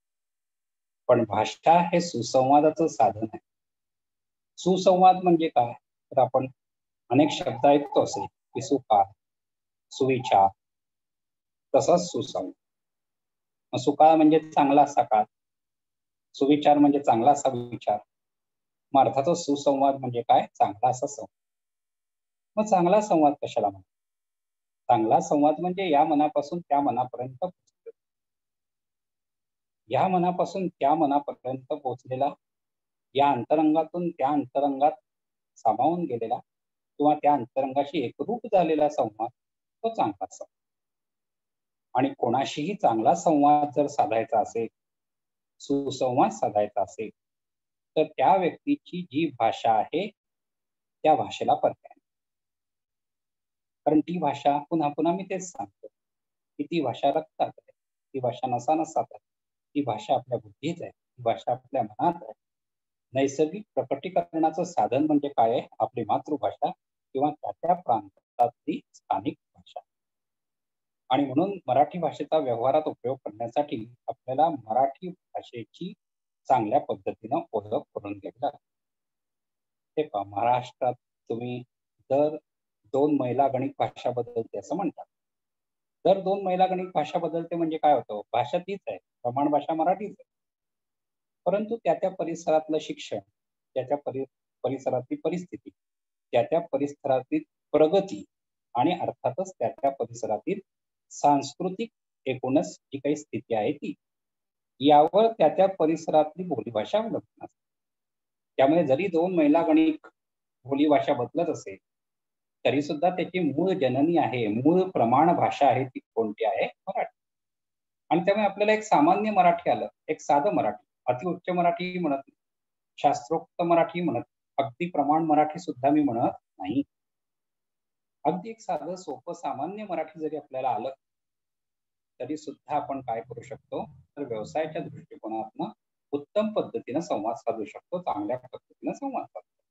पण भाषा हे सुसंवादाचं साधन आहे. सुसंवाद म्हणजे काय? तर आपण अनेक शब्द ऐकतो असे, की सुकाळ, सुविचार, तसाच सुसंवाद. मग सुकाळ म्हणजे चांगला असा काळ, सुविचार म्हणजे चांगला असा विचार. मग अर्थातच सुसंवाद म्हणजे काय? चांगला असा संवाद. मग चांगला संवाद कशाला म्हणतात? चांगला संवाद म्हणजे या मनापासून त्या मनापर्यंत पोहोचतो. या मनापासून त्या मनापर्यंत पोहोचलेला, या अंतरंगातून त्या अंतरंगात सामावून गेलेला किंवा त्या अंतरंगाशी एकरूप झालेला संवाद तो चांगला संवाद. आणि कोणाशीही चांगला संवाद जर साधायचा असेल, सुसंवाद साधायचा असेल, तर त्या व्यक्तीची जी भाषा आहे त्या भाषेला पर्याय नाही. कारण ती भाषा पुन्हा पुन्हा मी तेच सांगतो की ती भाषा रक्तात आहे, ती भाषा नसानसात आहे, ती भाषा आपल्या बुद्धीत आहे, ती भाषा आपल्या मनात आहे. नैसर्गिक प्रकटीकरणाचं साधन म्हणजे काय आहे? आपली मातृभाषा किंवा त्या त्या प्रांतातली स्थानिक भाषा. आणि म्हणून मराठी भाषेचा व्यवहारात उपयोग करण्यासाठी आपल्याला मराठी भाषेची चांगल्या पद्धतीनं ओळख करून घ्यावी लागते. हे पहा, महाराष्ट्रात तुम्ही दर 2 महिला गणित भाषा बदलते असं म्हणतात. दर 2 महिला गणित भाषा बदलते म्हणजे काय होतं? भाषा तीच आहे, प्रमाण भाषा मराठीच आहे. परंतु त्या त्या परिसरातलं शिक्षण, त्या त्या परिसरातली परिस्थिती, त्या त्या परिसरातील प्रगती आणि अर्थातच त्या त्या परिसरातील सांस्कृतिक एकूणच जी काही स्थिती आहे ती, यावर त्या त्या परिसरातली बोलीभाषा अवलंबून असते. त्यामुळे जरी 2 महिला गणिक बोलीभाषा बदलत असेल, तरी सुद्धा त्याची मूळ जननी आहे, मूळ प्रमाण भाषा आहे ती कोणती आहे? मराठी. आणि त्यामुळे आपल्याला एक सामान्य मराठी आलं, एक साधं मराठी, अतिउच्च मराठी म्हणत नाही, शास्त्रोक्त मराठी म्हणत, अगदी प्रमाण मराठी सुद्धा मी म्हणत नाही. अगदी एक साधं सोपं सामान्य मराठी जरी आपल्याला आलं, तरी सुद्धा आपण काय करू शकतो? तर व्यवसायाच्या दृष्टिकोनातनं उत्तम पद्धतीनं संवाद साधू शकतो, चांगल्या पद्धतीनं संवाद साधू शकतो.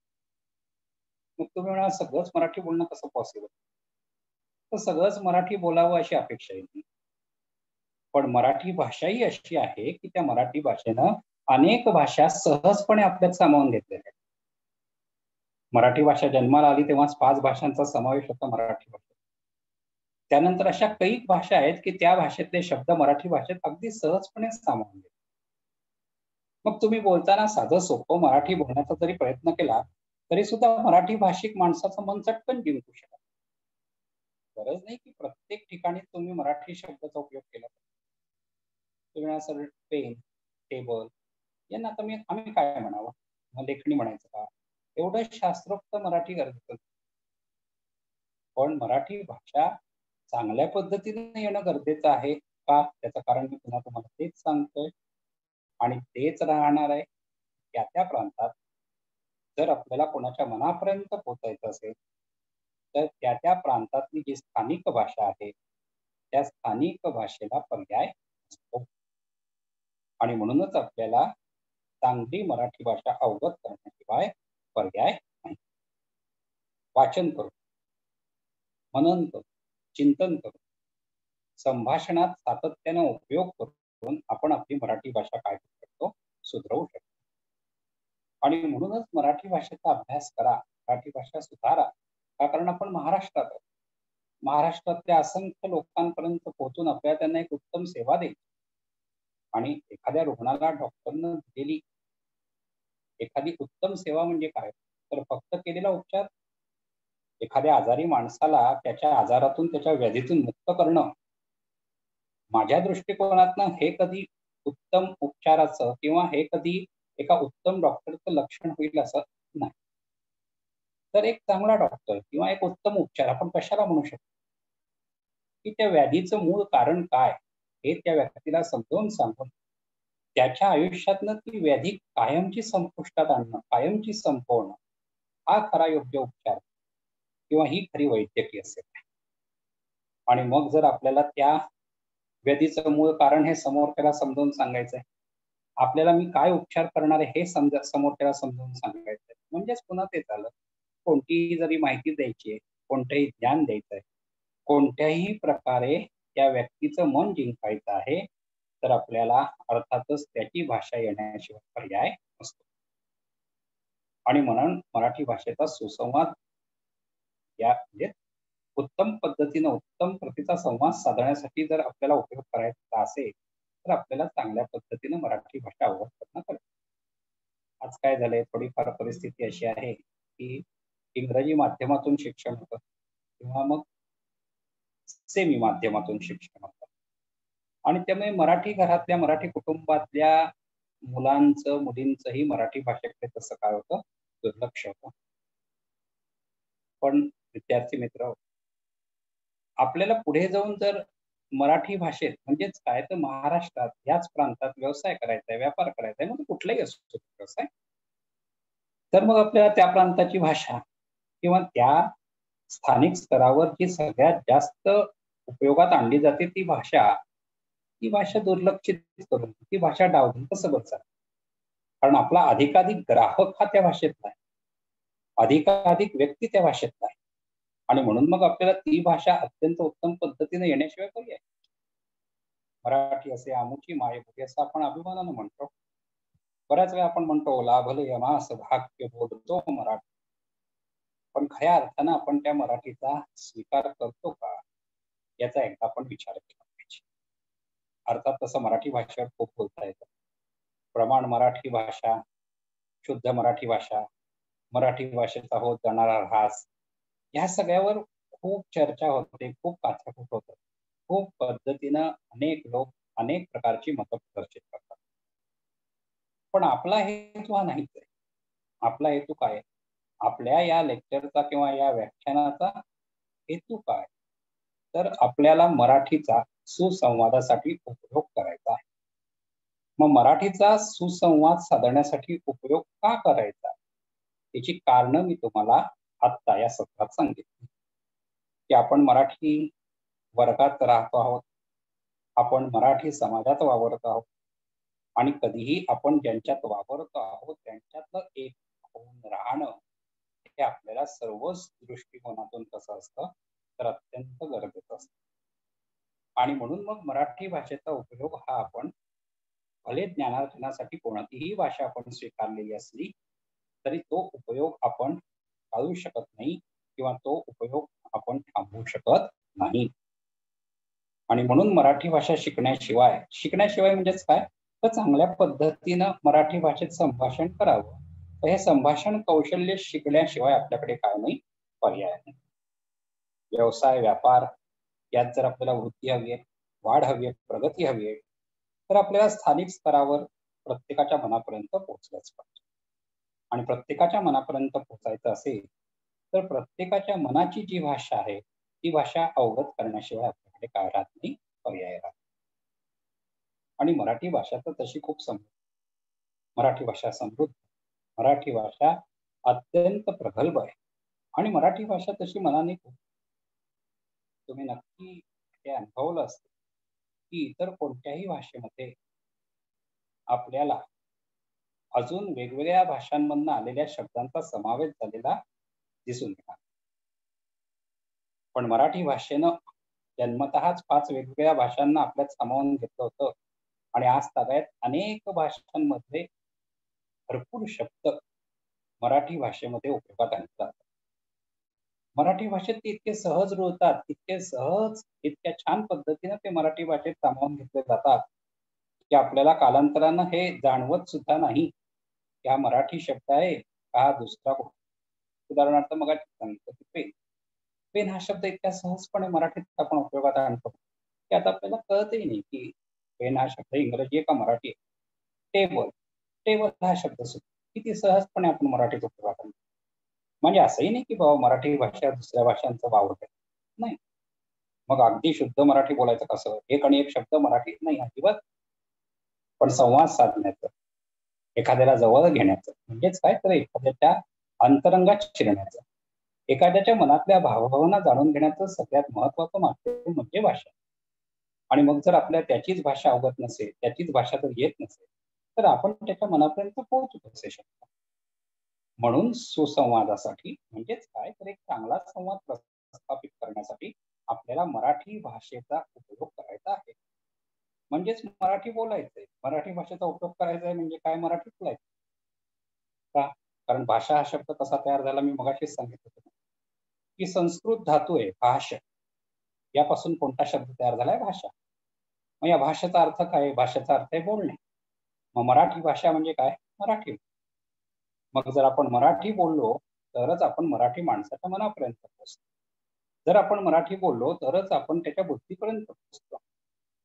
मग तुम्ही म्हणा सगळंच मराठी बोलणं कसं पॉसिबल? तर सगळंच मराठी बोलावं अशी अपेक्षा आहे. पण मराठी भाषा ही अशी आहे की त्या मराठी भाषेनं अनेक भाषा सहजपणे आपल्यात सामावून घेतलेल्या आहेत. मराठी भाषा जन्माला आली तेव्हाच 5 भाषांचा समावेश होता मराठी भाषेत. त्यानंतर अशा कैक भाषा आहेत की त्या भाषेतले शब्द मराठी भाषेत अगदी सहजपणे सामावून घेतात. मग तुम्ही बोलताना साधं सोपं मराठी बोलण्याचा जरी प्रयत्न केला, तरी सुद्धा मराठी भाषिक माणसाचं मन चटकन जिंकू शकाल. गरज नाही की प्रत्येक ठिकाणी तुम्ही मराठी शब्दाचा उपयोग केला पाहिजे. तुम्ही असं पेन, टेबल यांना आम्ही काय म्हणावं? मग लेखणी म्हणायचं का? एवढं शास्त्रोक्त मराठी गरजेचं. पण मराठी भाषा चांगल्या पद्धतीने येणं गरजेचं आहे का? त्याचं कारण मी पुन्हा तुम्हाला तेच सांगतोय आणि तेच राहणार आहे. त्या त्या प्रांतात जर आपल्याला कोणाच्या मनापर्यंत पोहोचायचं असेल, तर त्या त्या प्रांतातली जी स्थानिक भाषा आहे, त्या स्थानिक भाषेला पर्याय असतो. आणि म्हणूनच आपल्याला चांगली मराठी भाषा अवगत करण्याशिवाय पर्याय नाही. वाचन करू, मनन करू, चिंतन करू, संभाषणात सातत्याने उपयोग करून आपण आपली मराठी भाषा काय करू शकतो? सुधरवू शकतो. आणि म्हणूनच मराठी भाषेचा अभ्यास करा, मराठी भाषा सुधारा. का? कारण आपण महाराष्ट्रात आहोत. महाराष्ट्रातल्या असंख्य लोकांपर्यंत पोहोचून आपल्याला त्यांना एक उत्तम सेवा द्यायची. आणि एखाद्या रुग्णाला डॉक्टरनं दिलेली एखादी उत्तम सेवा म्हणजे काय? तर फक्त केलेला उपचार. एखाद्या आजारी माणसाला त्याच्या आजारातून, त्याच्या व्याधीतून मुक्त करणं, माझ्या दृष्टिकोनातनं हे कधी उत्तम उपचाराचं किंवा हे कधी एका उत्तम डॉक्टरचं लक्षण होईल असं नाही. तर एक चांगला डॉक्टर किंवा एक उत्तम उपचार आपण कशाला म्हणू शकतो? की त्या व्याधीचं मूळ कारण काय हे त्या व्यक्तीला समजावून सांगून त्याच्या आयुष्यातनं ती व्याधी कायमची संपुष्टात आणणं, कायमची संपवणं, हा खरा योग्य उपचार किंवा ही खरी वैद्यकीय सेवा. आणि मग जर आपल्याला त्या व्याधीचं मूळ कारण हे समोर त्याला समजावून सांगायचंय, आपल्याला मी काय उपचार करणार आहे हे समोर त्याला समजावून सांगायचंय, म्हणजेच पुन्हा ते झालं. कोणतीही जरी माहिती द्यायची आहे, कोणतंही ज्ञान द्यायचंय, कोणत्याही प्रकारे त्या व्यक्तीचं मन जिंकायचं आहे, तर आपल्याला अर्थातच त्याची भाषा येण्याशिवाय पर्याय नसतो. आणि म्हणून मराठी भाषेचा सुसंवाद या म्हणजे उत्तम पद्धतीनं उत्तम प्रतीचा संवाद साधण्यासाठी जर आपल्याला उपयोग करायचा असेल, तर आपल्याला चांगल्या पद्धतीनं मराठी भाषा अवगत करणं गरजेचं. आज काय झालंय, थोडीफार परिस्थिती अशी आहे की इंग्रजी माध्यमातून शिक्षण होतं किंवा मग सेमी माध्यमातून शिक्षण होतं. आणि त्यामुळे मराठी घरातल्या, मराठी कुटुंबातल्या मुलांचं, मुलींचंही मराठी भाषेकडे तसं काय होतं, दुर्लक्ष होतं. पण विद्यार्थी मित्र, आपल्याला पुढे जाऊन जर मराठी भाषेत म्हणजेच काय तर महाराष्ट्रात याच प्रांतात व्यवसाय करायचा आहे, व्यापार करायचा आहे, मग तो कुठलाही असू शकतो व्यवसाय. तर मग आपल्याला त्या प्रांताची भाषा किंवा त्या स्थानिक स्तरावर जी सगळ्यात जास्त उपयोगात आणली जाते ती भाषा दुर्लक्षित करून ती भाषा डावलून कसं बचाल? कारण आपला अधिकाधिक ग्राहक हा त्या भाषेतला आहे. अधिकाधिक व्यक्ती त्या भाषेतला आहे. आणि म्हणून मग आपल्याला ती भाषा अत्यंत उत्तम पद्धतीने येण्याशिवाय पर्याय नाही. मराठी असे आमुची मायबोली असं आपण अभिमानानं म्हणतो. बऱ्याच वेळा आपण म्हणतो लाभले यमास भाग्य बोलतो मराठी. पण खऱ्या अर्थानं आपण त्या मराठीचा स्वीकार करतो का? याचा एकदा आपण विचार केला पाहिजे. अर्थात तसं मराठी भाषेवर खूप बोलता येतं. प्रमाण मराठी भाषा, शुद्ध मराठी भाषा, मराठी भाषेचा होत जाणारा ऱ्हास, या सगळ्यावर खूप चर्चा होते, खूप काथ्याकुट होतं. खूप पद्धतीनं अनेक लोक अनेक प्रकारची मतं प्रदर्शित करतात. पण आपला हेतू हा नाहीच आहे. आपला हेतू काय आहे? आपल्या या लेक्चरचा किंवा या व्याख्यानाचा हेतू काय? तर आपल्याला मराठीचा सुसंवादासाठी उपयोग करायचा आहे. मग मराठीचा सुसंवाद साधण्यासाठी उपयोग का करायचा? याची कारणं मी तुम्हाला आत्ता या सत्रात सांगितली. की आपण मराठी वर्गात राहतो आहोत. आपण मराठी समाजात वावरत आहोत. आणि कधीही आपण ज्यांच्यात वावरतो आहोत त्यांच्यातलं एक होऊन राहणं हे आपल्याला सर्वच दृष्टिकोनातून कसं असतं तर अत्यंत गरजेचं असतं. आणि म्हणून मग मराठी भाषेचा उपयोग हा आपण भले ज्ञानार्जनासाठी कोणतीही भाषा आपण स्वीकारलेली असली तरी तो उपयोग आपण टाळू शकत नाही किंवा तो उपयोग आपण थांबवू शकत नाही. आणि म्हणून मराठी भाषा शिकण्याशिवाय म्हणजेच काय तर चांगल्या पद्धतीनं मराठी भाषेत संभाषण करावं. तर हे संभाषण कौशल्य शिकण्याशिवाय आपल्याकडे काय नाही, पर्याय नाही. व्यवसाय, व्यापार यात जर आपल्याला वृद्धी हवी आहे, वाढ हवी आहे, प्रगती हवी आहे, तर आपल्याला स्थानिक स्तरावर प्रत्येकाच्या मनापर्यंत पोहोचलंच पाहिजे. आणि प्रत्येकाच्या मनापर्यंत पोहोचायचं असेल तर प्रत्येकाच्या मनाची जी भाषा आहे ती भाषा अवगत करण्याशिवाय आपल्याकडे काय राहत नाही, पर्याय राहत. आणि मराठी भाषा तर तशी खूप समृद्ध, मराठी भाषा समृद्ध, मराठी भाषा अत्यंत प्रगल्भ आहे. आणि मराठी भाषा तशी मनाने तुम्ही नक्की हे अनुभवलं असतं की इतर कोणत्याही भाषेमध्ये आपल्याला अजून वेगवेगळ्या भाषांमधून आलेल्या शब्दांचा समावेश झालेला दिसून येणार. पण मराठी भाषेनं जन्मतःच 5 वेगवेगळ्या भाषांना आपल्यात सामावून घेतलं होतं. आणि आज ताब्यात अनेक भाषांमध्ये भरपूर शब्द मराठी भाषेमध्ये उपयोगात आणले जातात. मराठी भाषेत ते इतके सहज रुळतात, इतके सहज, इतक्या छान पद्धतीनं ते मराठी भाषेत सामावून घेतले जातात की आपल्याला कालांतरानं हे जाणवत सुद्धा नाही की हा मराठी शब्द आहे का हा दुसरा कुठला. उदाहरणार्थ मगाशी सांगितलं की पेन. पेन हा शब्द इतक्या सहजपणे मराठीत आपण उपयोगात आणतो की आता आपल्याला कळतही नाही की पेन हा शब्द इंग्रजी आहे का मराठी आहे. टेबल, टेबल हा शब्द सुद्धा किती सहजपणे आपण मराठीत उपयोगात आणतो. म्हणजे असंही नाही की बाबा मराठी भाषा दुसऱ्या भाषांचा वावर आहे. नाही. मग अगदी शुद्ध मराठी बोलायचं कसं? एक आणि एक शब्द मराठीत नाही अजिबात. पण संवाद साधण्याचं, एखाद्याला जवळ घेण्याचं म्हणजेच काय तर एखाद्याच्या अंतरंगात शिरण्याचं, एखाद्याच्या मनातल्या भावभावना जाणून घेण्याचं सगळ्यात महत्वाचं माध्यम म्हणजे भाषा. आणि मग जर आपल्या त्याचीच भाषा अवगत नसेल, त्याचीच भाषा जर येत नसेल तर आपण त्याच्या मनापर्यंत पोहोचू कसे शकतो. म्हणून सुसंवादासाठी म्हणजेच काय तर एक चांगला संवाद प्रस्थापित करण्यासाठी आपल्याला मराठी भाषेचा उपयोग करायचा आहे. म्हणजेच मराठी बोलायचंय, मराठी भाषेचा उपयोग करायचा आहे म्हणजे काय मराठीत बोलायचं. का? कारण भाषा हा शब्द कसा तयार झाला मी मगाशीच सांगितलं होतं की संस्कृत धातू आहे भाष, यापासून कोणता शब्द तयार झालाय भाषा. मग या भाषेचा अर्थ काय आहे? भाषेचा अर्थ आहे बोलणे. मग मराठी भाषा म्हणजे काय? मराठी. मग जर आपण मराठी बोललो तरच आपण मराठी माणसाच्या मनापर्यंत पोहोचतो. जर आपण मराठी बोललो तरच आपण त्याच्या बुद्धीपर्यंत पोहोचतो.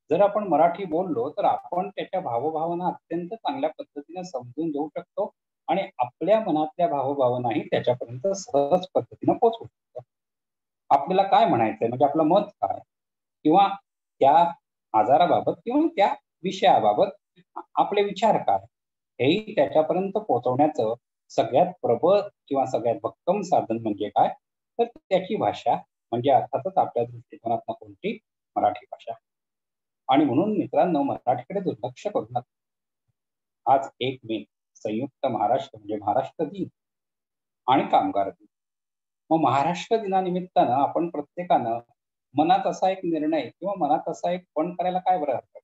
जर आपण मराठी बोललो तर आपण त्याच्या भावभावना अत्यंत चांगल्या पद्धतीने समजून घेऊ शकतो आणि आपल्या मनातल्या भावभावनाही त्याच्यापर्यंत सहज पद्धतीने पोहोचवू शकतो. आपल्याला काय म्हणायचंय, म्हणजे आपलं मत काय किंवा त्या आजाराबाबत किंवा त्या विषयाबाबत आपले विचार काय, हेही त्याच्यापर्यंत पोहोचवण्याचं सगळ्यात प्रबळ किंवा सगळ्यात भक्कम साधन म्हणजे काय, तर त्याची भाषा, म्हणजे अर्थातच आपल्या दृष्टिकोनातनं कोणती, मराठी भाषा. आणि म्हणून मित्रांनो, मराठीकडे दुर्लक्ष करू नका. आज 1 मे संयुक्त महाराष्ट्र म्हणजे महाराष्ट्र दिन आणि कामगार दिन. मग महाराष्ट्र दिनानिमित्तानं आपण प्रत्येकानं मनात असा एक निर्णय किंवा मनात असा एक पण करायला काय बरं हरकत,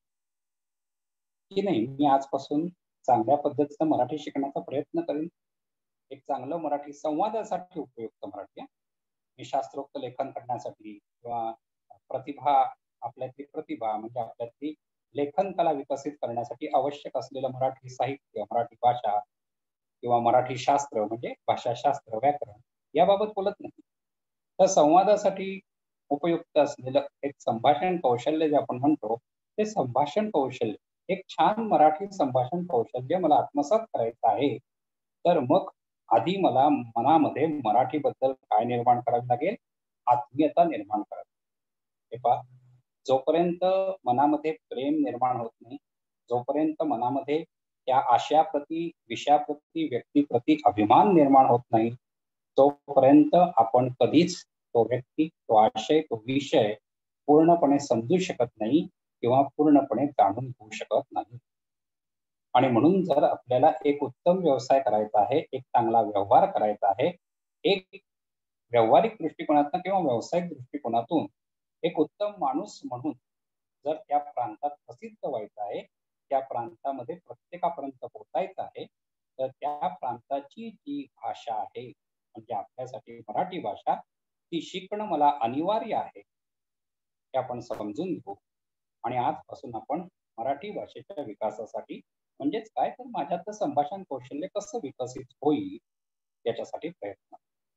की नाही मी आजपासून चांगल्या पद्धतीनं मराठी शिकण्याचा प्रयत्न करेन. एक चांगलं मराठी संवादासाठी उपयुक्त मराठी. मी शास्त्रोक्त लेखन करण्यासाठी किंवा प्रतिभा, आपल्यातली प्रतिभा म्हणजे आपल्यातली लेखन कला विकसित करण्यासाठी आवश्यक असलेलं मराठी साहित्य, मराठी भाषा किंवा मराठी शास्त्र म्हणजे भाषाशास्त्र, व्याकरण याबाबत बोलत नाही. तर संवादासाठी उपयुक्त असलेलं एक संभाषण कौशल्य जे आपण म्हणतो, ते संभाषण कौशल्य, एक छान मराठी संभाषण कौशल्य मला आत्मसात करायचं आहे. तर मग आधी मला मनामध्ये मराठीबद्दल काय निर्माण करावी लागेल, आत्मीयता निर्माण करावी. हे पहा, जोपर्यंत मनामध्ये प्रेम निर्माण होत नाही, जोपर्यंत मनामध्ये त्या आशयाप्रती, विषयाप्रती, व्यक्तीप्रती अभिमान निर्माण होत नाही, तोपर्यंत आपण कधीच तो व्यक्ती, तो आशय, तो विषय पूर्णपणे समजू शकत नाही किंवा पूर्णपणे जाणून घेऊ शकत नाही. आणि म्हणून जर आपल्याला एक उत्तम व्यवसाय करायचा आहे, एक चांगला व्यवहार करायचा आहे, एक व्यावहारिक दृष्टिकोनातून किंवा व्यावसायिक दृष्टिकोनातून एक उत्तम माणूस म्हणून जर त्या प्रांतात प्रसिद्ध व्हायचं आहे, त्या प्रांतामध्ये प्रत्येकापर्यंत पोहोचायचं आहे, तर त्या प्रांताची जी भाषा आहे, म्हणजे आपल्यासाठी मराठी भाषा, ती शिकणं मला अनिवार्य आहे, हे आपण समजून घेऊ. आणि आजपासून आपण मराठी भाषेच्या विकासासाठी, म्हणजेच काय तर माझ्यातलं संभाषण कौशल्य कसं विकसित होईल याच्यासाठी प्रयत्न.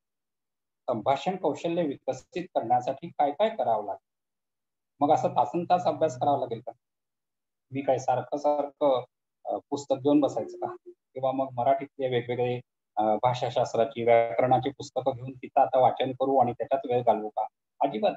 संभाषण कौशल्य विकसित करण्यासाठी काय काय करावं लागेल? मग असं तासनतास अभ्यास करावा लागेल का? मी काय सारखं सारखं पुस्तक घेऊन बसायचं का? किंवा मग मराठीतले वेगवेगळे भाषाशास्त्राची, व्याकरणाची पुस्तकं घेऊन तिथं आता वाचन करू आणि त्याच्यात वेळ घालवू का? अजिबात.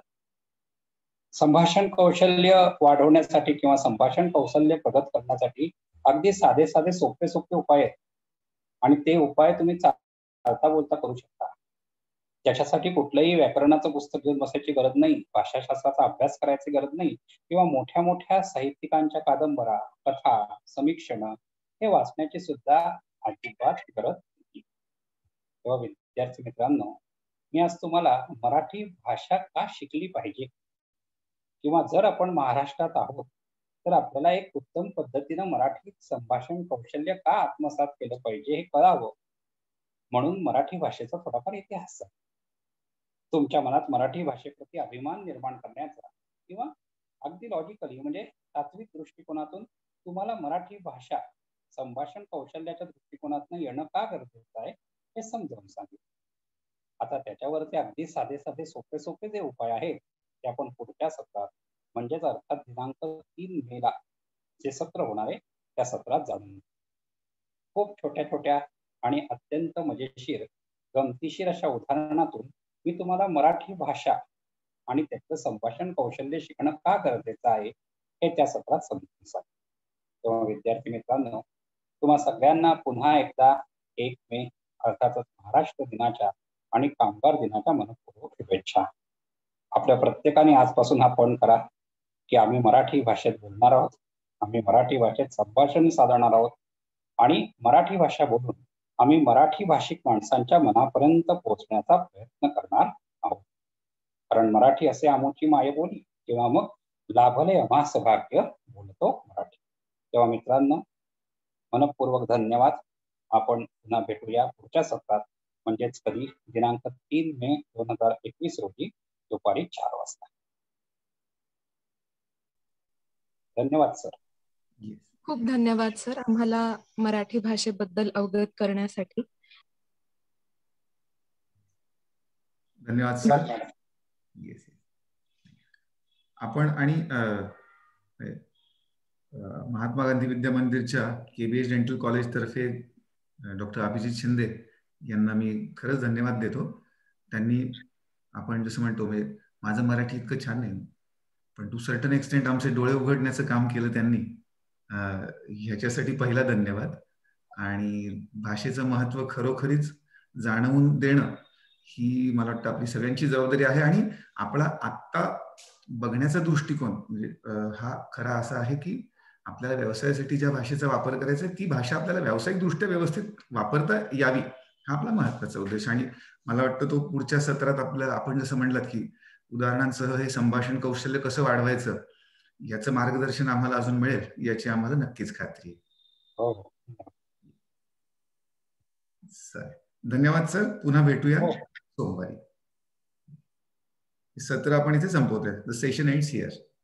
संभाषण कौशल्य वाढवण्यासाठी किंवा संभाषण कौशल्य प्रगत करण्यासाठी अगदी साधे साधे सोपे सोपे उपाय आहेत आणि ते उपाय तुम्ही चालता बोलता करू शकता. त्याच्यासाठी कुठलंही व्याकरणाचं पुस्तक घेऊन बसायची गरज नाही, भाषाशास्त्राचा अभ्यास करायची गरज नाही किंवा मोठ्या मोठ्या साहित्यिकांच्या कादंबऱ्या, कथा, समीक्षण हे वाचण्याची सुद्धा अजिबात गरज नाही. तेव्हा विद्यार्थी मित्रांनो, मी आज तुम्हाला मराठी भाषा का शिकली पाहिजे किंवा जर आपण महाराष्ट्रात आहोत तर आपल्याला एक उत्तम पद्धतीनं मराठी संभाषण कौशल्य का आत्मसात केलं पाहिजे हे कळावं, म्हणून मराठी भाषेचा थोडाफार इतिहास आहे. तुमच्या मनात मराठी भाषेप्रती अभिमान निर्माण करण्याचा किंवा अगदी लॉजिकली म्हणजे तात्विक दृष्टिकोनातून तुम्हाला मराठी भाषा संभाषण कौशल्याच्या दृष्टिकोनातून येणं का गरजेचं आहे हे समजावून सांगितलं. आता त्याच्यावरती अगदी साधे साधे सोपे सोपे जे उपाय आहेत ते आपण पुढच्या सत्रात, म्हणजेच अर्थात दिनांक 3 मे जे सत्र होणार आहे त्या सत्रात जाणून घेऊ. खूप छोट्या छोट्या आणि अत्यंत मजेशीर, गमतीशीर अशा उदाहरणातून मी तुम्हाला मराठी भाषा आणि त्याचं संभाषण कौशल्य शिकणं का गरजेचं आहे हे त्या सत्रात समजून सांगतो. तेव्हा विद्यार्थी मित्रांनो, तुम्हा सगळ्यांना पुन्हा एकदा 1 मे अर्थातच महाराष्ट्र दिनाच्या आणि कामगार दिनाच्या मनपूर्वक शुभेच्छा. आपल्या प्रत्येकाने आजपासून हा पण करा की आम्ही मराठी भाषेत बोलणार आहोत, आम्ही मराठी भाषेत संभाषण साधणार आहोत आणि मराठी भाषा बोलून आम्ही मराठी भाषिक माणसांच्या मनापर्यंत पोहोचण्याचा प्रयत्न करणार आहोत. कारण मराठी असे आमोची मायबोली किंवा मग लाभले अमास भाग्य बोलतो मराठी. तेव्हा मित्रांनो, मनपूर्वक धन्यवाद. आपण पुन्हा भेटूया पुढच्या सत्रात, म्हणजेच कधी दिनांक 3 मे 2021 रोजी दुपारी 4 वाजता. धन्यवाद सर. खूप धन्यवाद सर, आम्हाला मराठी भाषेबद्दल अवगत करण्यासाठी. धन्यवाद सर. आपण आणि महात्मा गांधी विद्या मंदिरच्या KBH डेंटल कॉलेज तर्फे डॉक्टर अभिजित शिंदे यांना मी खरंच धन्यवाद देतो. त्यांनी, आपण जसं म्हणतो, माझं मराठी इतकं छान नाही, पण टू सर्टन एक्सटेंट आमचे डोळे उघडण्याचं काम केलं त्यांनी. ह्याच्यासाठी पहिला धन्यवाद. आणि भाषेचं महत्व खरोखरीच जाणवून देणं ही मला वाटतं आपली सगळ्यांची जबाबदारी आहे. आणि आपला आत्ता बघण्याचा दृष्टिकोन म्हणजे हा खरा असा आहे की आपल्याला व्यवसायासाठी ज्या भाषेचा वापर करायचा आहे ती भाषा आपल्याला व्यावसायिक दृष्ट्या व्यवस्थित वापरता यावी, हा आपला महत्वाचा उद्देश. आणि मला वाटतं तो पुढच्या सत्रात आपल्याला, आपण जसं म्हणलात की उदाहरणांसह हे संभाषण कौशल्य कसं वाढवायचं याचं मार्गदर्शन आम्हाला अजून मिळेल याची आम्हाला नक्कीच खात्री आहे. हो. सर धन्यवाद सर. पुन्हा भेटूया सोमवारी. सत्र आपण इथे संपवतोय. The session ends here.